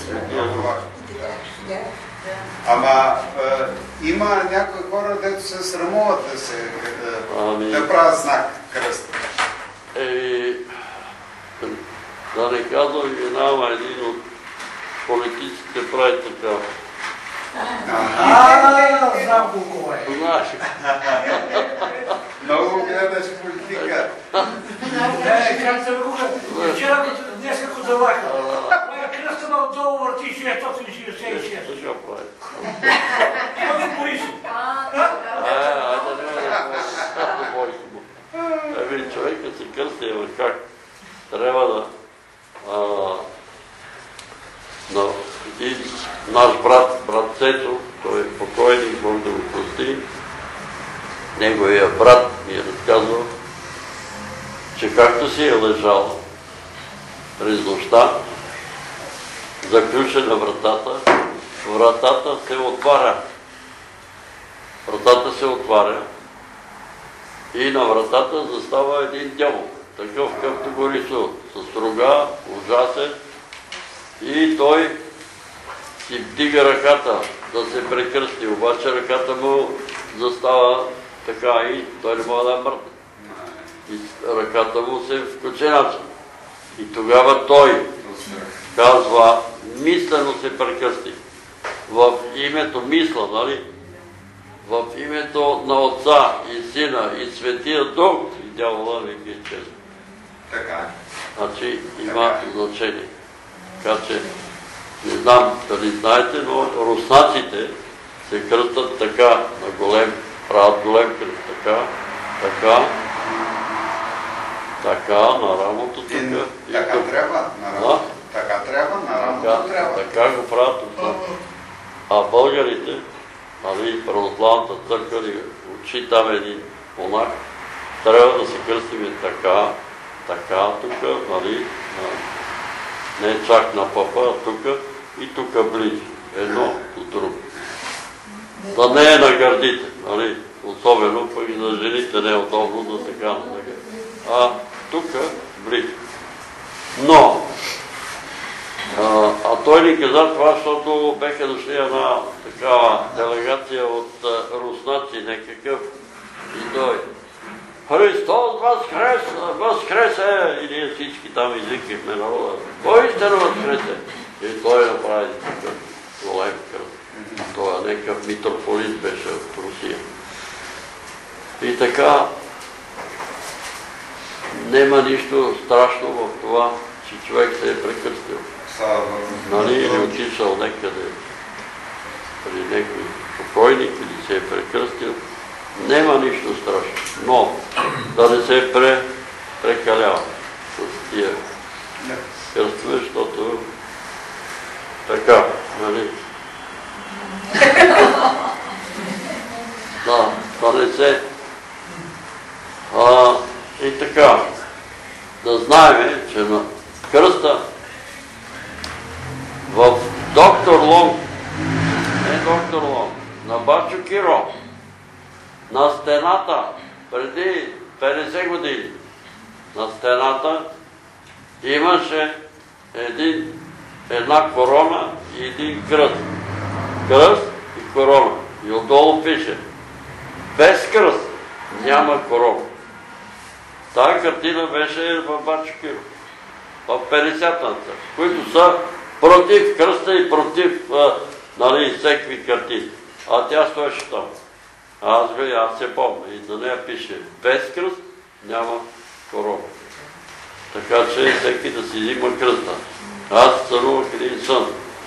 Ама е, има някои хора, дето се срамуват да се да, ами... да правят знак кръст. Е, да не казвам вина, ама един от политиците прави така. А, знам колко е. Знаеш. Много гледаш политика. Не, как се върхуха. Вчера, днес ако заваха. Моя кръстена отдолу върти шестстотин шейсет и шест. Защо прави? Това го бои си. Айде, не, не бой се му. Еми, човека се кръсти, ама как трябва да... И наш брат, брат Цецо, той е покойник, Бог да го прости, неговия брат ми е разказал, че както си е лежал през нощта, заключена вратата, вратата се отваря. Вратата се отваря и на вратата застава един дявол, такъв както го рисува, с рога, ужасен, и той си вдига ръката да се прекръсти, обаче ръката му застава така и той не може да е мъртв. И ръката му се вкоченача. И тогава той казва, мислено се прекръсти. В името мисла, нали? В името на Отца и Сина и Светия Дух и дявола ви ги изчезва. Така. Значи има значение. Така че, не знам дали знаете, но руснаците се кръстат така на голем, правят голем кръст, така, така, така, на рамото, така. И така трябва, на рамото. Така трябва, на рамото трябва. Така го правят руснаците. А българите, нали, православната църква ни учи там един монах, трябва да се кръстиме така, така, тук, нали, не чак на папа, а тук и тук близо. Едно от друго. Да не е на гърдите, нали? Особено, пък и за жените не е удобно да така на гърдите. А тук близо. Но, а, а той ни каза това, защото беха дошли една такава делегация от а, руснаци някакъв и той Христос възкресе, възкресе! И ние всички там изикахме народа. Кой ще възкресе? И той направи такъв голем кръст. Това някакъв митрополит беше от Русия. И така, нема нищо страшно в това, че човек се е прекръстил. Нали, или отишъл някъде при някой покойник или се е прекръстил. Нема нищо страшно, но да не се пре, прекалява с тия кръстове, защото така, нали? Да, да не се... А, и така, да знаем, че на кръста в доктор Лонг, не доктор Лонг, на Бачо Киро, на стената, преди петдесет години, на стената имаше един, една корона и един кръст. Кръст и корона. И отдолу пише: без кръст няма корона. Тая картина беше в Бачо Киро, в петдесетната, които са против кръста и против, нали, всеки картини. А тя стоеше там. Аз го и аз се помня. И на нея пише: без кръст няма корона. Така че всеки да си взима кръста. Аз сънувах един сън.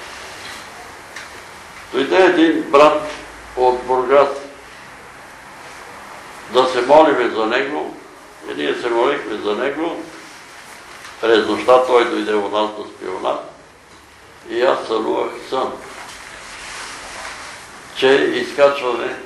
Дойде един брат от Бургас да се молиме за него. И ние се молихме за него. През нощта той дойде у нас да спи у нас. И аз сънувах сън, че изкачваме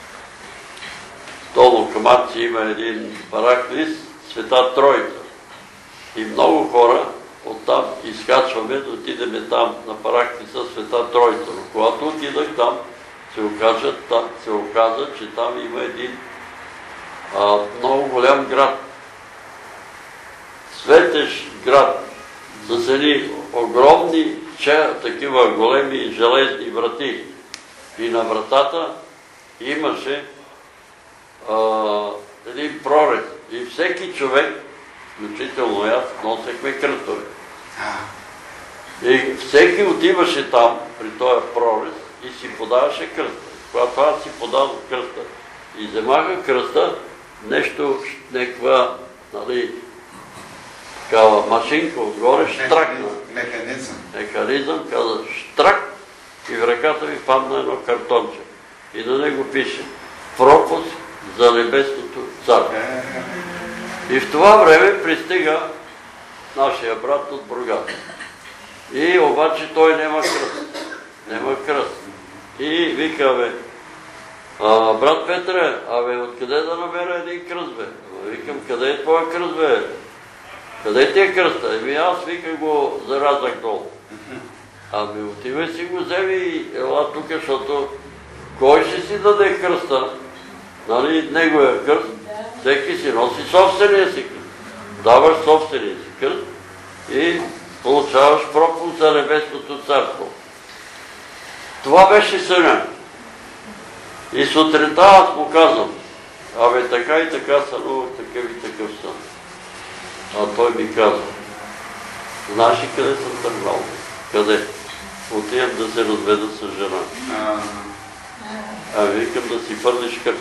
долу към Арци има един параклис, Света Троица. И много хора оттам изкачваме да отидем там на параклиса Света Троица. Но когато отидах там, се оказа, там, се оказа че там има един а, много голям град. Светещ град, с едни огромни, че, такива големи железни врати. И на вратата имаше а, един прорез. И всеки човек, включително и аз, носехме кръстове. И всеки отиваше там, при този прорез, и си подаваше кръста. Когато аз си подавах кръста и вземаха кръста, нещо, някаква, нали, такава машинка отгоре, штракна. Механизъм. Механизъм, каза штрак, и в ръката ми падна едно картонче. И на него пише: пропуск за небесното царство. И в това време пристига нашия брат от Бургас. И обаче той няма кръст. Няма кръст. И вика: бе, брат Петре, абе, откъде да намеря един кръст, бе? Викам: къде е твоя кръст, бе? Къде ти е кръста? Еми аз, вика, го заразах долу. Ами отивай си го вземи и ела тук, защото кой ще си даде кръста? Нали, неговия кръст, всеки си носи собствения си кръст. Даваш собствения си кръст и получаваш пропуск за небесното царство. Това беше съня. И сутринта аз му казвам: абе, така и така сънувах такъв и такъв сън. А той ми казва: знаеш ли къде съм тръгнал? Къде? Отивам да се разведа с жена. Ами викам: да си фърлиш кръста.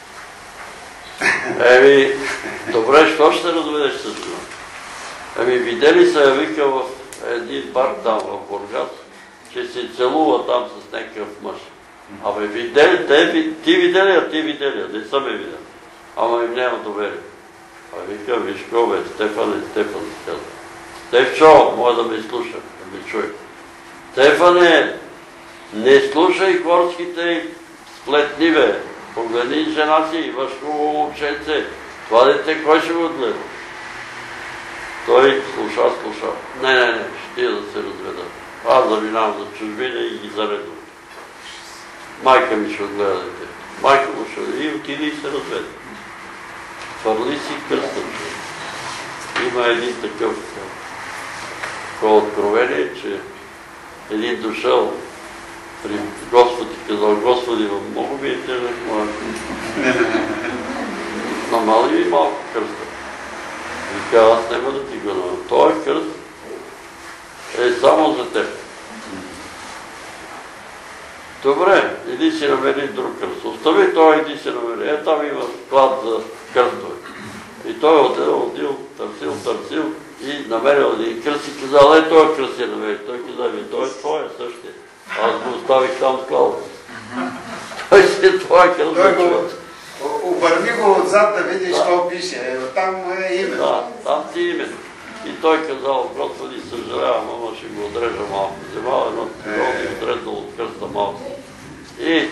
Еми, добре, що ще се разведеш с жена? Ами видели са, вика, в един бар там в Бургас, че се целува там с някакъв мъж. Абе, видели, те, ти видели, а ти видели, не съм е видел. Ама им няма доверие. А вика: виж какво, бе, Стефане, Стефане, каза. Стефчо, може да ме слуша, да ме чуе. Стефане, не слушай горските сплетни, бе. Погледни жена си, имаш хубаво момченце. Това дете кой ще го отгледа? Той слуша, слуша. Не, не, не, ще тия да се разведа. Аз заминавам за чужбина и ги заредвам. Майка ми ще отгледа дете. Майка му ще отгледа и отиде и се разведа. Фърли си кръста. Има един такъв откровение, че един дошъл при Господ и казал: Господи, много ми е тежък моя кръст. Намали ми малко кръста. Вика: аз няма да ти го намалям. Този кръст е само за теб. Добре, иди си намери друг кръст. Остави той, иди си намери. Е, там има склад за кръстове. И той отидел, отидел, търсил, търсил и намерил един кръст и казал, е, той кръст си намери. Той казал, ми, той е твоя същия. Аз го оставих там склада. Той си е твоя кръст. Обърни го отзад да видиш какво пише. Там е име. Да, там ти име. И той казал, Господи, съжалявам, ама ще го отрежа малко. Вземал едно тигро и отрезал от кръста малко. И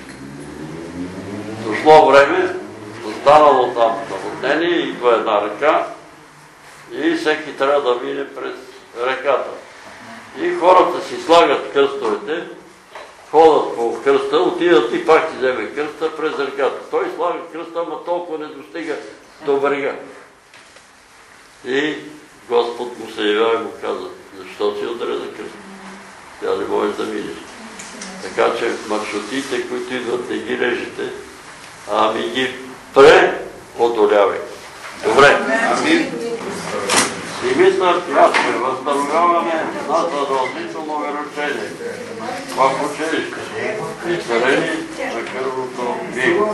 дошло време, останало там наводнение, идва една река и всеки трябва да мине през реката. И хората си слагат кръстовете, ходят по кръста, отидат и пак си вземе кръста през реката. Той слага кръста, ама толкова не достига до брега. И Господ му се явява и му каза, защо си отреза кръста? Тя не можеш да минеш. Така че маршрутите, които идват, не ги режете, ами ги преодолявай. Добре. Амин. И мисля, аз ще възстановяваме на задължително вероучение в училище и царени на кръвното вино.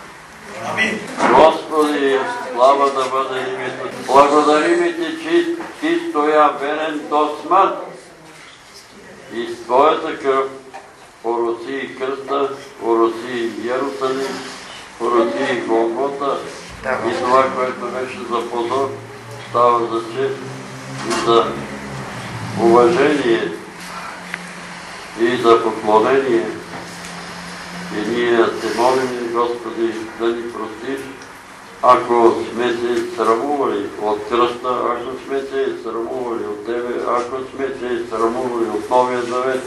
Господи, слава да бъде името. Благодарим и ти, че ти стоя верен до смърт и с твоята кръв пороси и кръста, пороси и Иерусалим, пороси и Голгота и това, което беше за позор, става за чест и за уважение и за поклонение. И ние те молим, Господи, да ни простиш, ако сме се срамували от кръста, ако сме се срамували от Тебе, ако сме се срамували от Новия Завет,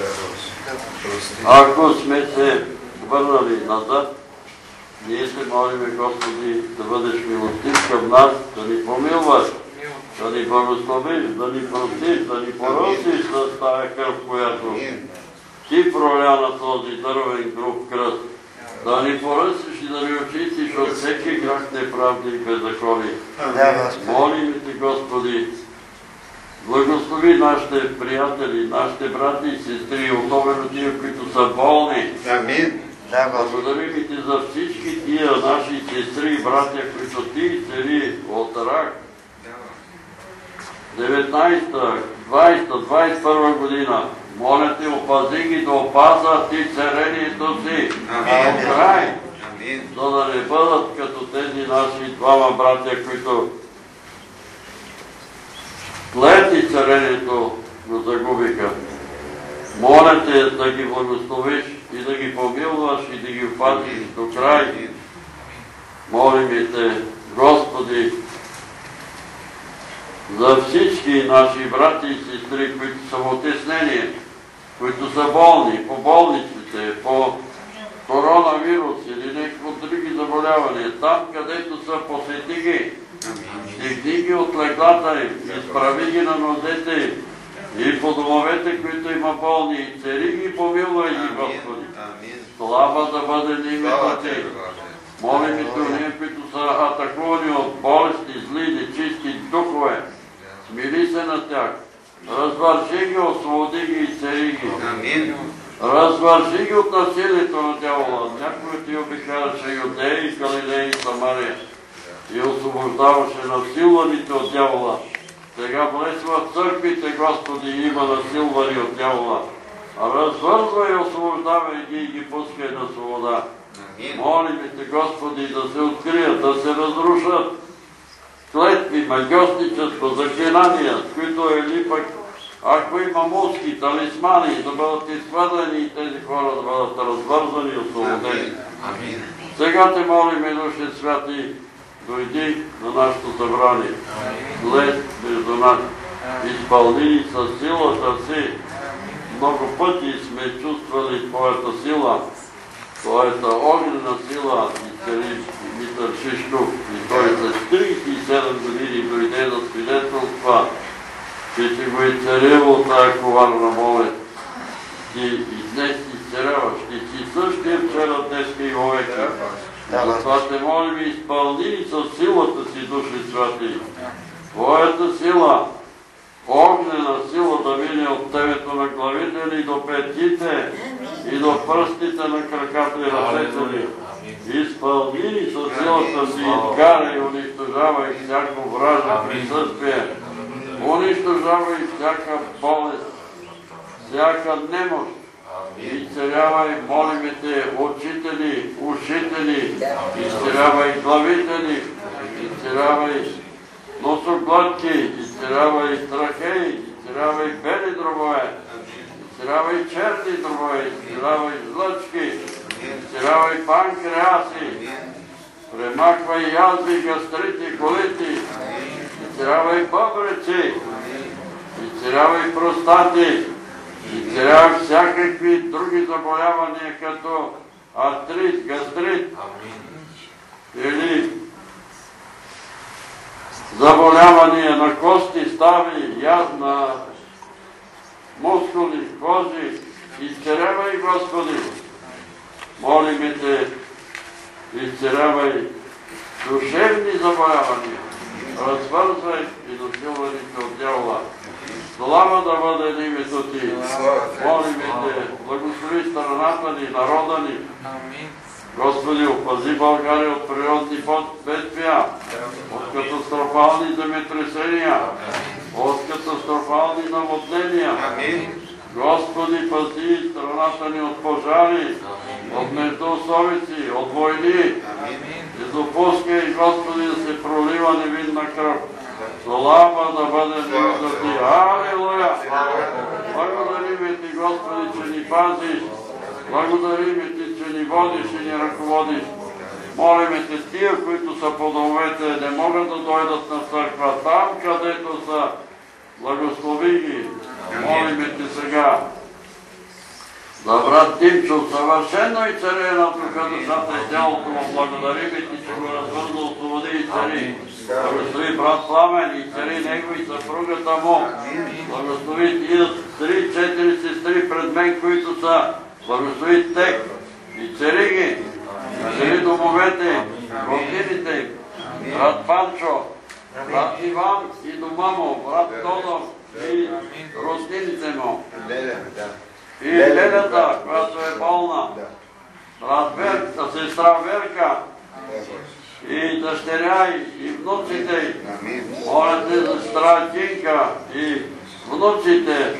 ако сме се върнали назад, ние се молим, Господи, да бъдеш милостив към нас, да ни помилваш, да ни благословиш, да ни простиш, да ни поросиш с тая кръв, която ти проля на този дървен груб кръст, да ни поръсиш и да ни очистиш от всеки грях, неправди и беззаконие. Молим те, Господи, благослови нашите приятели, нашите брати и сестри, особено тия, които са болни. Амин. Благодарим и ти за всички тия наши сестри и братя, които ти цели от рак. деветнайсета, двайсета, двайсет и първа година. Моля те, опази ги да опаза ти царението си до край, за да не бъдат като тези наши двама братя, които след и царението го загубиха. Моля те да ги благословиш и да ги помилваш и да ги опазиш до край. Молим те, Господи, за всички наши брати и сестри, които са в отеснение, които са болни по болниците, по коронавирус или някакво други заболявания, там където са, посети ги, стигни ги от леглата им, изправи ги на нозете им и по домовете, които има болни, и цари ги, помилвай ги, Господи. Слава да бъде името ти. Молим и се уния, които са атакувани от болести, зли, нечисти духове. Смили се на тях. Развърши ги, освободи ги и цари ги. Развърши ги от насилието на дявола. Някой ти обикараше Юдея и Галилея и Самария и освобождаваше насилваните от дявола. Сега влез в църквите, Господи, има насилвани от дявола. Развързвай и освобождавай ги и ги пускай на свобода. Молим те, Господи, да се открият, да се разрушат клетви, магиосничество, заклинания, с които е ли пък, ако има муски, талисмани, да бъдат изхвърлени и тези хора да бъдат развързани и освободени. Сега те молим, Душе Святи, дойди на нашето събрание. Влез между нас, изпълни със силата си. Много пъти сме чувствали Твоята сила, Твоята огнена сила, и цари Димитър Шишков, и той за тридесет и седем години дойде да свидетелства, че ти го е царил от тая коварна болест. Ти и днес ти царяваш, ти си същия вчера, днеска и вовеки. Затова те молим и изпълни със силата си, Душе Святи. Твоята сила, огнена сила да мине от темето на главите ни до петите и до пръстите на краката и ръцете ви. Изпълни със силата си, изкара и унищожавай всяко вражно присъствие. Унищожавай всяка болест, всяка немощ. Изцелявай, молиме те, учители, учители, изцелявай главители, изцелявай носоглътки, изцелявай страхей, изцелявай бели дробове, изцелявай черни дробове, изцелявай жлъчки, изцелявай панкреаси, премахвай язви, гастрити, колити, изцелявай бъбреци, изцелявай простати, изцелявай всякакви други заболявания, като артрит, гастрит или заболявания на кости, стави, язна, мускули, кожи. Изцелявай, Господи! Молиме те, изцелявай душевни заболявания, развързвай и насилваните от дявола. Слава да бъде името Ти. Молиме те, благослови страната ни, народа ни. Господи, опази България от природни бедствия, от катастрофални земетресения, от катастрофални наводнения. Господи, пази страната ни от пожари, от междоусобици, от войни. Не допускай, Господи, да се пролива невинна кръв. Слава да бъде името Ти. Алилуя! Благодариме Ти, Господи, че ни пазиш. Благодариме Ти, че ни водиш и ни ръководиш. Молиме Те, тия, които са по домовете, не могат да дойдат на църква. Там, където са, благослови ги. Молиме Те сега. За брат Тимчо, съвършено и царе на духа, душата и тялото му, благодариме Ти, че го развърза, освободи и цари. Благослови брат Пламен и цари него и съпругата му. Благослови тия три-четири сестри пред мен, които са. Благослови тек и цари ги. Цари домовете, роднините им. Брат Панчо, брат Иван и дома му, брат Тодор и роднините му. И Лелята, която е болна. Брат Верка, сестра Верка. И дъщеря и внуците. Моля Те за сестра Кинка и внуците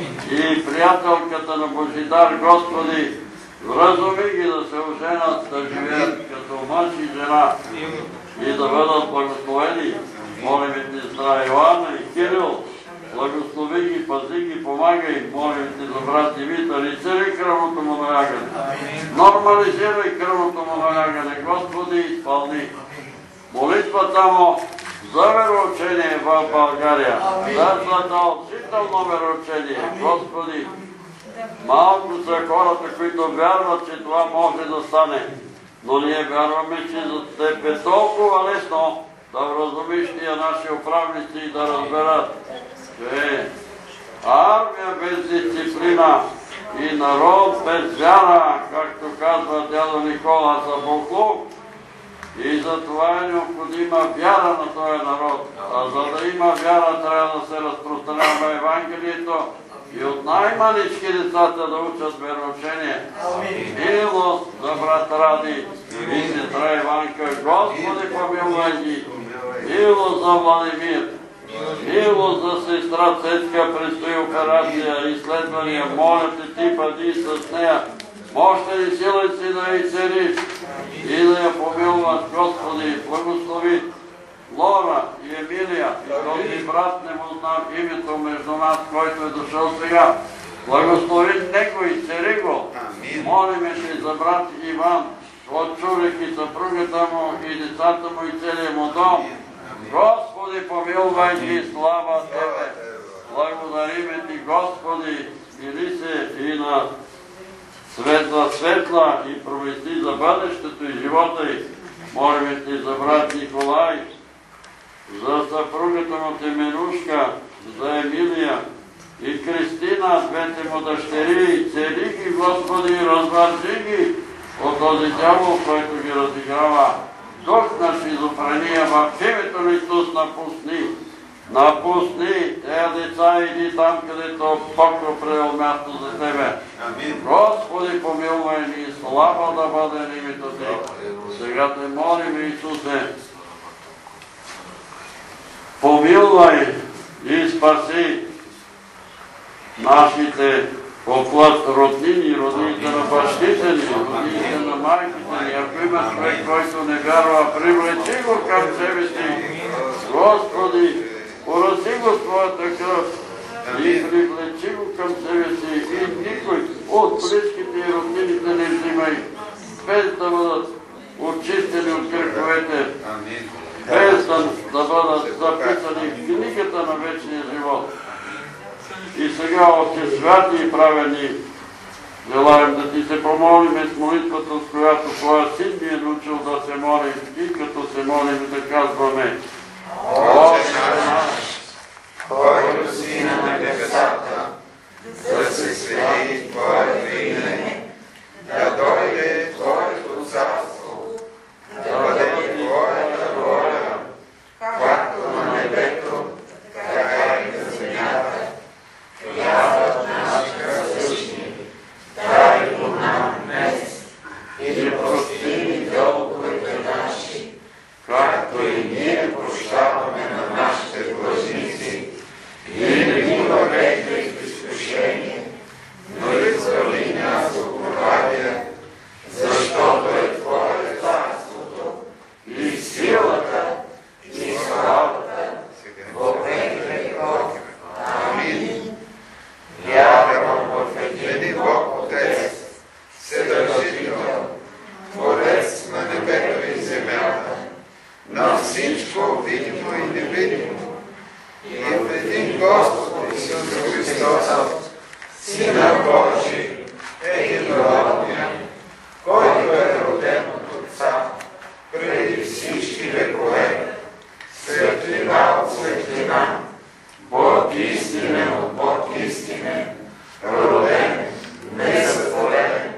и приятелката на Божидар, Господи, вразуми ги да се оженят, да живеят като мъж и жена и да бъдат благословени. Молим Те за сестра Йоанна и Кирил, благослови ги, пази ги, помагай. Молим Те за брат Димитър, изцели кръвното му налягане. Нормализирай кръвното му налягане, Господи, изпълни молитвата му за вероучение в България, за задължително вероучение. Господи, малко са хората, които вярват, че това може да стане, но ние вярваме, че за Теб е толкова лесно да вразумиш тия наши управници и да разберат, че армия без дисциплина и народ без вяра, както казва дядо Никола, за буклук. И за това е необходима вяра на този народ. А за да има вяра, трябва да се разпространява Евангелието и от най-малички децата да учат вероучение. Милост за брат Ради и сестра Иванка. Господи, помилвай ги. Милост за Владимир. Милост за сестра Цецка, предстои операция, изследвания. Моля Те, Ти бъди с нея. Мощна и сила Си да я изцелиш и да я помилваш, Господи. Благослови Лора и Емилия и този брат, не му знам името между нас, който е дошъл сега. Благослови него и цари го. Молиме Те за брат Иван, от Чурек и съпругата му и децата му и целият му дом. Господи, помилвай ги, слава Тебе. Благодариме Ти, Господи, мили се и на светла, светла и провести за бъдещето и живота й. Молиме Те за брат Николай, за съпругата му Теменушка, за Емилия и Кристина, двете му дъщери, цели ги, Господи, развържи ги от този дявол, който ги разиграва. Дух на шизофрения в името на Исус напусни Напусни тези деца, иди там, където Бог определил място за тебе. Господи, помилвай ни, слава да бъде името Ти. Сега те молим, Исусе, помилвай и спаси нашите оплът роднини, роднините на бащите ни, роднините на майките ни. Ако има човек, който не вярва, привлечи го към себе си. Господи, порази го с Твоята кръв и привлечи го към себе си и никой от близките и роднините не взимай, без да бъдат очистени от греховете, без да, да бъдат записани в книгата на вечния живот. И сега, Отче святи и правени, желаем да Ти се помолим с молитвата, с която Твоя Син ни е научил да се молим и като се молим да казваме: Отче наш, който си на небесата, да се свети Твоето име, да дойде Твоето царство, да бъде Твоята воля, както на небето, така и на земята. Хлябът наш насъщни, дай го нам днес и прости ни дълговете наши, както и ние прощаваме на нашите длъжници, и не ни въвеждай в изкушение, но избави нас от лукавия, защото е Твое царството и силата и славата во веки веков. Амин. Вярвам в един Бог Отец, Вседържител, Творец на небето и земята, на всичко видимо и невидимо, и в един Господ Исус Христос, Сина Божий, единородния, който е роден от Отца преди всички векове, светлина от светлина, Бог истинен от Бог истинен, роден, несътворен,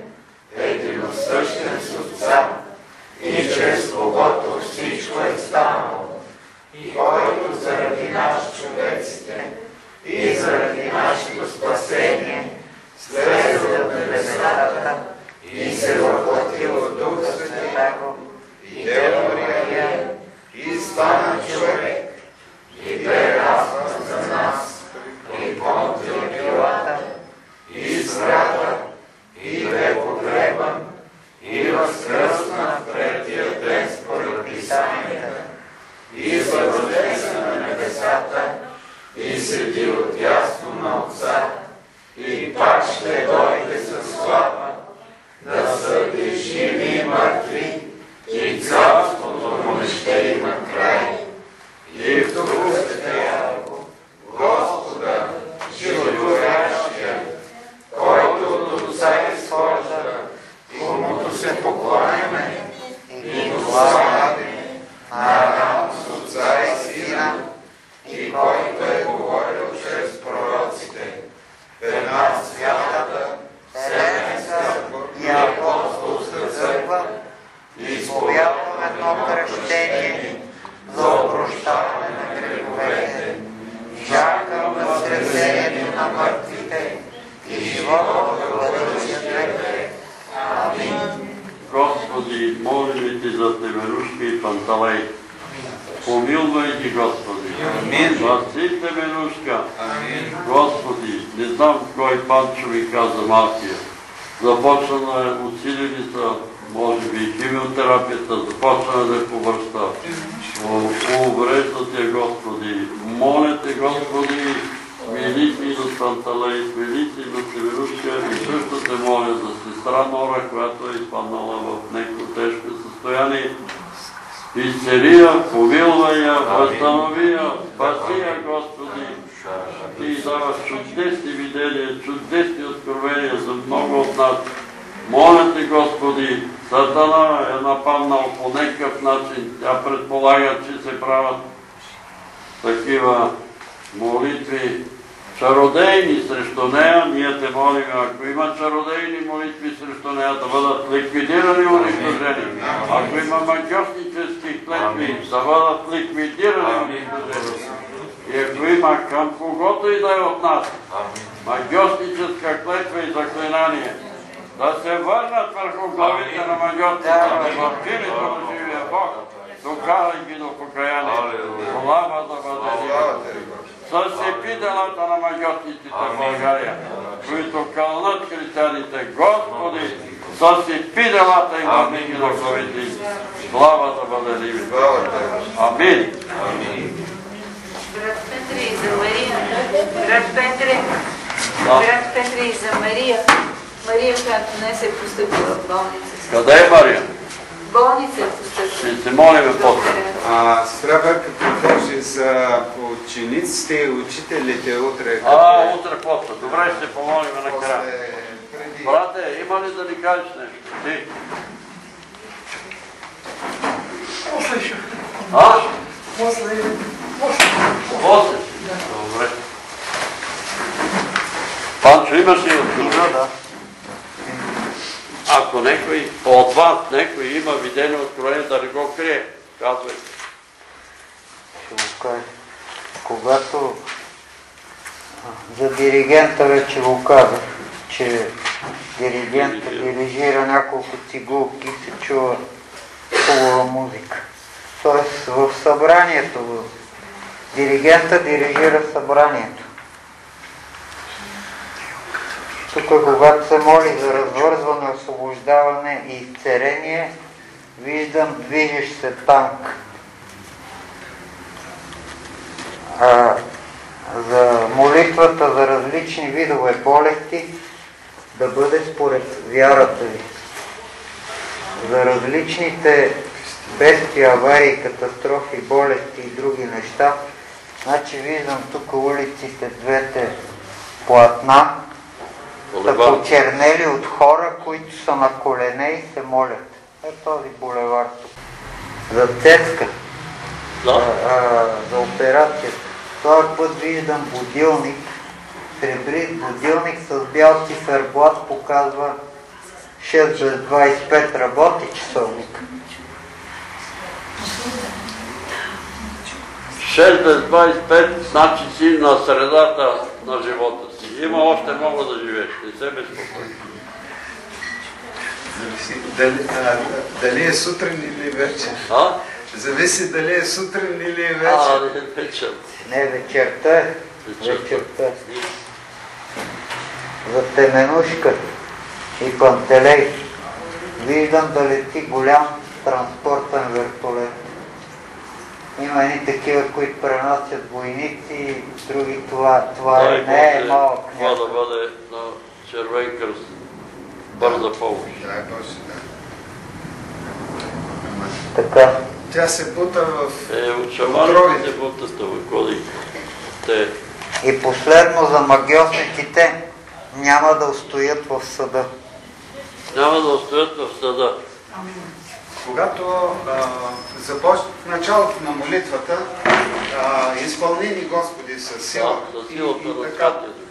единосъщен с Отца, и чрез когото всичко е станало, и който заради нас човеците и заради нашето спасение слезе от небесата и се въплатил от Дух Святаго и Дева Мария и стана човек и прерасна за нас и Понтия Пилата и страда и бе погребан и възкръсна в третия ден според Писанията и възнесе на небесата и седи отдясно на Отца и пак ще дойде със слава да съди живи и мъртви и царството му не ще има край. И в Духа Святаго, Господа, животворящия, който от Отца изхожда, и комуто се покланяме и го славяме, наравно с Отца и Сина, и който е говорил чрез пророците, в една святата, вселенска и апостолска църква, изповядвам едно кръщение за опрощаване на греховете, чакам възкресението на мъртвите и живота в бъдещия век. Амин. Господи, молим Ти за Теменушка и Панталей. Помилвай ги, Господи. Амин. Спаси Теменушка. Амин. Господи, не знам кой Панчо ми каза малкия. Започна усилили са, може би, химиотерапията, започна да е повръща. Обрежда Те, Господи. Моля Те, Господи, милити за Панталей, милити за Теменушка и също Те моля за сестра Нора, която е изпаднала в някакво тежко състояние. Изцели я, помилвай я, възстанови я, спаси я, Господи. Ти даваш чудесни видения, чудесни откровения за много от нас. Моля Те, Господи, Сатана е нападнал по някакъв начин. Тя предполага, че се правят такива молитви чародейни срещу нея. Ние Те молим, ако има чародейни молитви срещу нея, да бъдат ликвидирани и унищожени. Ако има магиоснически клетви, да бъдат ликвидирани и унищожени. И ако има към когото и да е от нас, магиосническа клетва и заклинание, да се върнат върху главите на магиотите, в пилито на живия Бог, докарай ги до покаяние. Слава да бъде Ливи. Съсипи делата на магиотниците в България, които кълнат християните. Господи, съсипи делата и върни ги на главите им. Слава да бъде Ливи. Амин. Брат Петри за Мария. Брат Петри. Брат Петри за Мария. Мария, която днес е постъпила в болница. Къде е Мария? Болница е постъпила. Ще се молим после. Сестра Берка предложи за учениците и учителите утре. А, утре после. Добре, ще се помолим накрая. Брате, има ли да ни кажеш нещо? Ти? После ще. А? После. После? Добре. Панчо, имаш ли отговор? Да. Ако некой от вас, некой има видение откровение, да не го крие, казвай. Ще го кажа. Когато за диригента вече го казах, че диригента дирижира няколко цигулки, се чува хубава музика. Тоест в събранието, диригента дирижира събранието. Тук, когато се моли за развързване, освобождаване и изцерение, виждам движещ се танк. А, за молитвата за различни видове болести да бъде според вярата ви. За различните бедствия, аварии, катастрофи, болести и други неща, значи виждам тук улиците, двете платна, са почернели от хора, които са на колене и се молят. Е този булевар тук. За Цецка, Да. а, а, за операцията. Този път виждам будилник, сребрист будилник с бял циферблат, показва шест без двайсет и пет, работи часовник. шест без двайсет и пет, значи си на средата на живота си. Има още много да живееш, не се безпокой. Дали, а, дали е сутрин или вечер? А? Зависи дали е сутрин или е вечер. А, не, вечер. Не, вечерта е. Вечерта. Вечерта. За Теменушка и Пантелей виждам да лети голям транспортен вертолет. Има едни такива, които пренасят войници, други това, това е, не е малък. Това да бъде на червен кръст. Бърза помощ. Да, Боже, да. Така. Тя се бута в Е, от шаманите се бутата, коди. Те. И последно за магиосниците няма да устоят в съда. Няма да устоят в съда. Когато започна в началото на молитвата, а, изпълни ни Господи със сила. Да, със силата и, на и така, Святия Дух.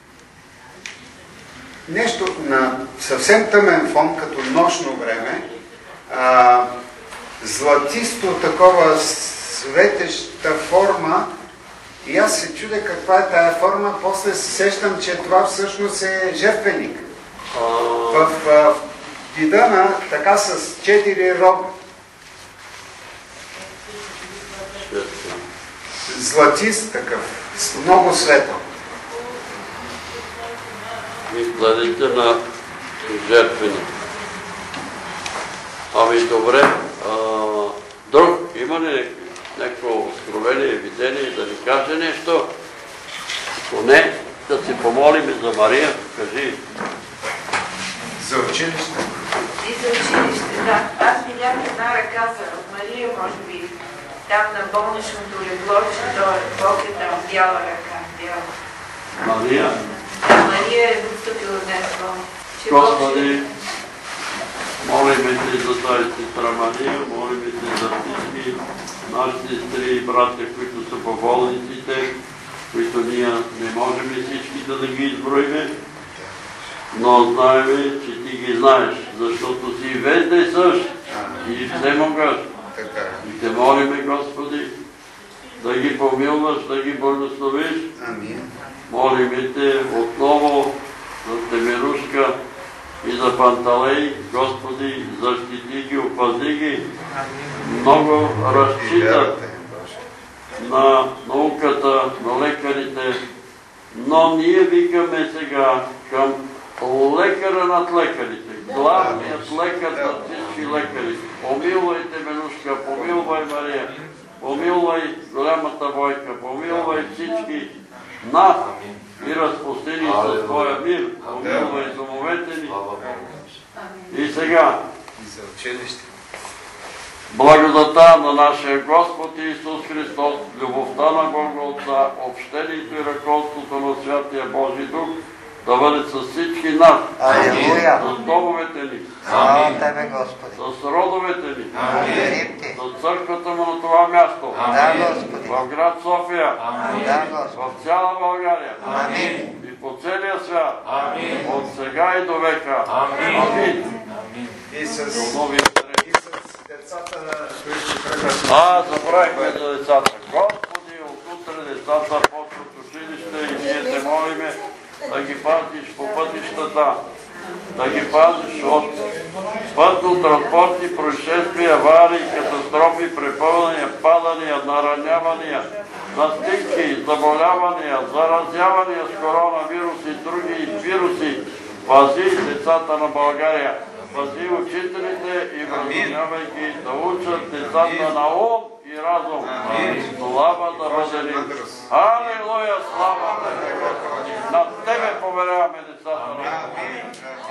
нещо на съвсем тъмен фон, като нощно време, а, златисто такова светеща форма, и аз се чудя каква е тая форма, после се сещам, че това всъщност е жертвеник. В, в вида на така с четири рога. Златист такъв, много светъл. И гледайте на жертвеник. Ами добре, а, друг, има ли някакво откровение, видение да ни каже нещо? Ако не, да си помолим за Мария, кажи. За училище? И за училище, да. Аз видях една ръка за Мария, може би, там на болничното легло, че Бог е там бяла ръка. Бяла. Мария. Да, Мария е настъпила днес в болница. Господи, молиме Те за тази сестра Мария, молиме Те за всички наши сестри и братя, които са по болниците, които ние не можем всичките да ги изброиме, но знаем, че Ти ги знаеш, защото си вездесъщ и всемогъщ. И Те молиме, Господи, да ги помилваш, да ги благословиш. Амин. Молим и Те отново за Темирушка и за Панталей, Господи, защити ги, опази ги. Много разчитат на науката, на лекарите, но ние викаме сега към лекара над лекарите, главният лекар над всички лекари. Помилвайте, Менушка, помилвай, Мария, помилвай голямата Войка, помилвай всички нас и разпусти ни със своя мир, помилвай домовете ни. И сега, благодата на нашия Господ Исус Христос, любовта на Бога Отца, общението и ръководството на Святия Божи Дух да бъде с всички нас, с домовете ни, с родовете ни, с църквата му на това място, в град София, в цяла България и по целия свят, от сега и до века. Амин. И с децата, които тръгват. А, забравихме за децата. Господи, от утре децата почват училище и ние те молиме да ги пазиш по пътищата, да ги пазиш от пътно-транспортни происшествия, аварии, катастрофи, препълнения, падания, наранявания, настинки, заболявания, заразявания с коронавирус и други вируси. Пази децата на България. Пази учителите и възможнявайки да учат децата на ум и разум. Слава да бъде ни. Алелуя, слава да Тебе. На Тебе поверяваме децата на Бога.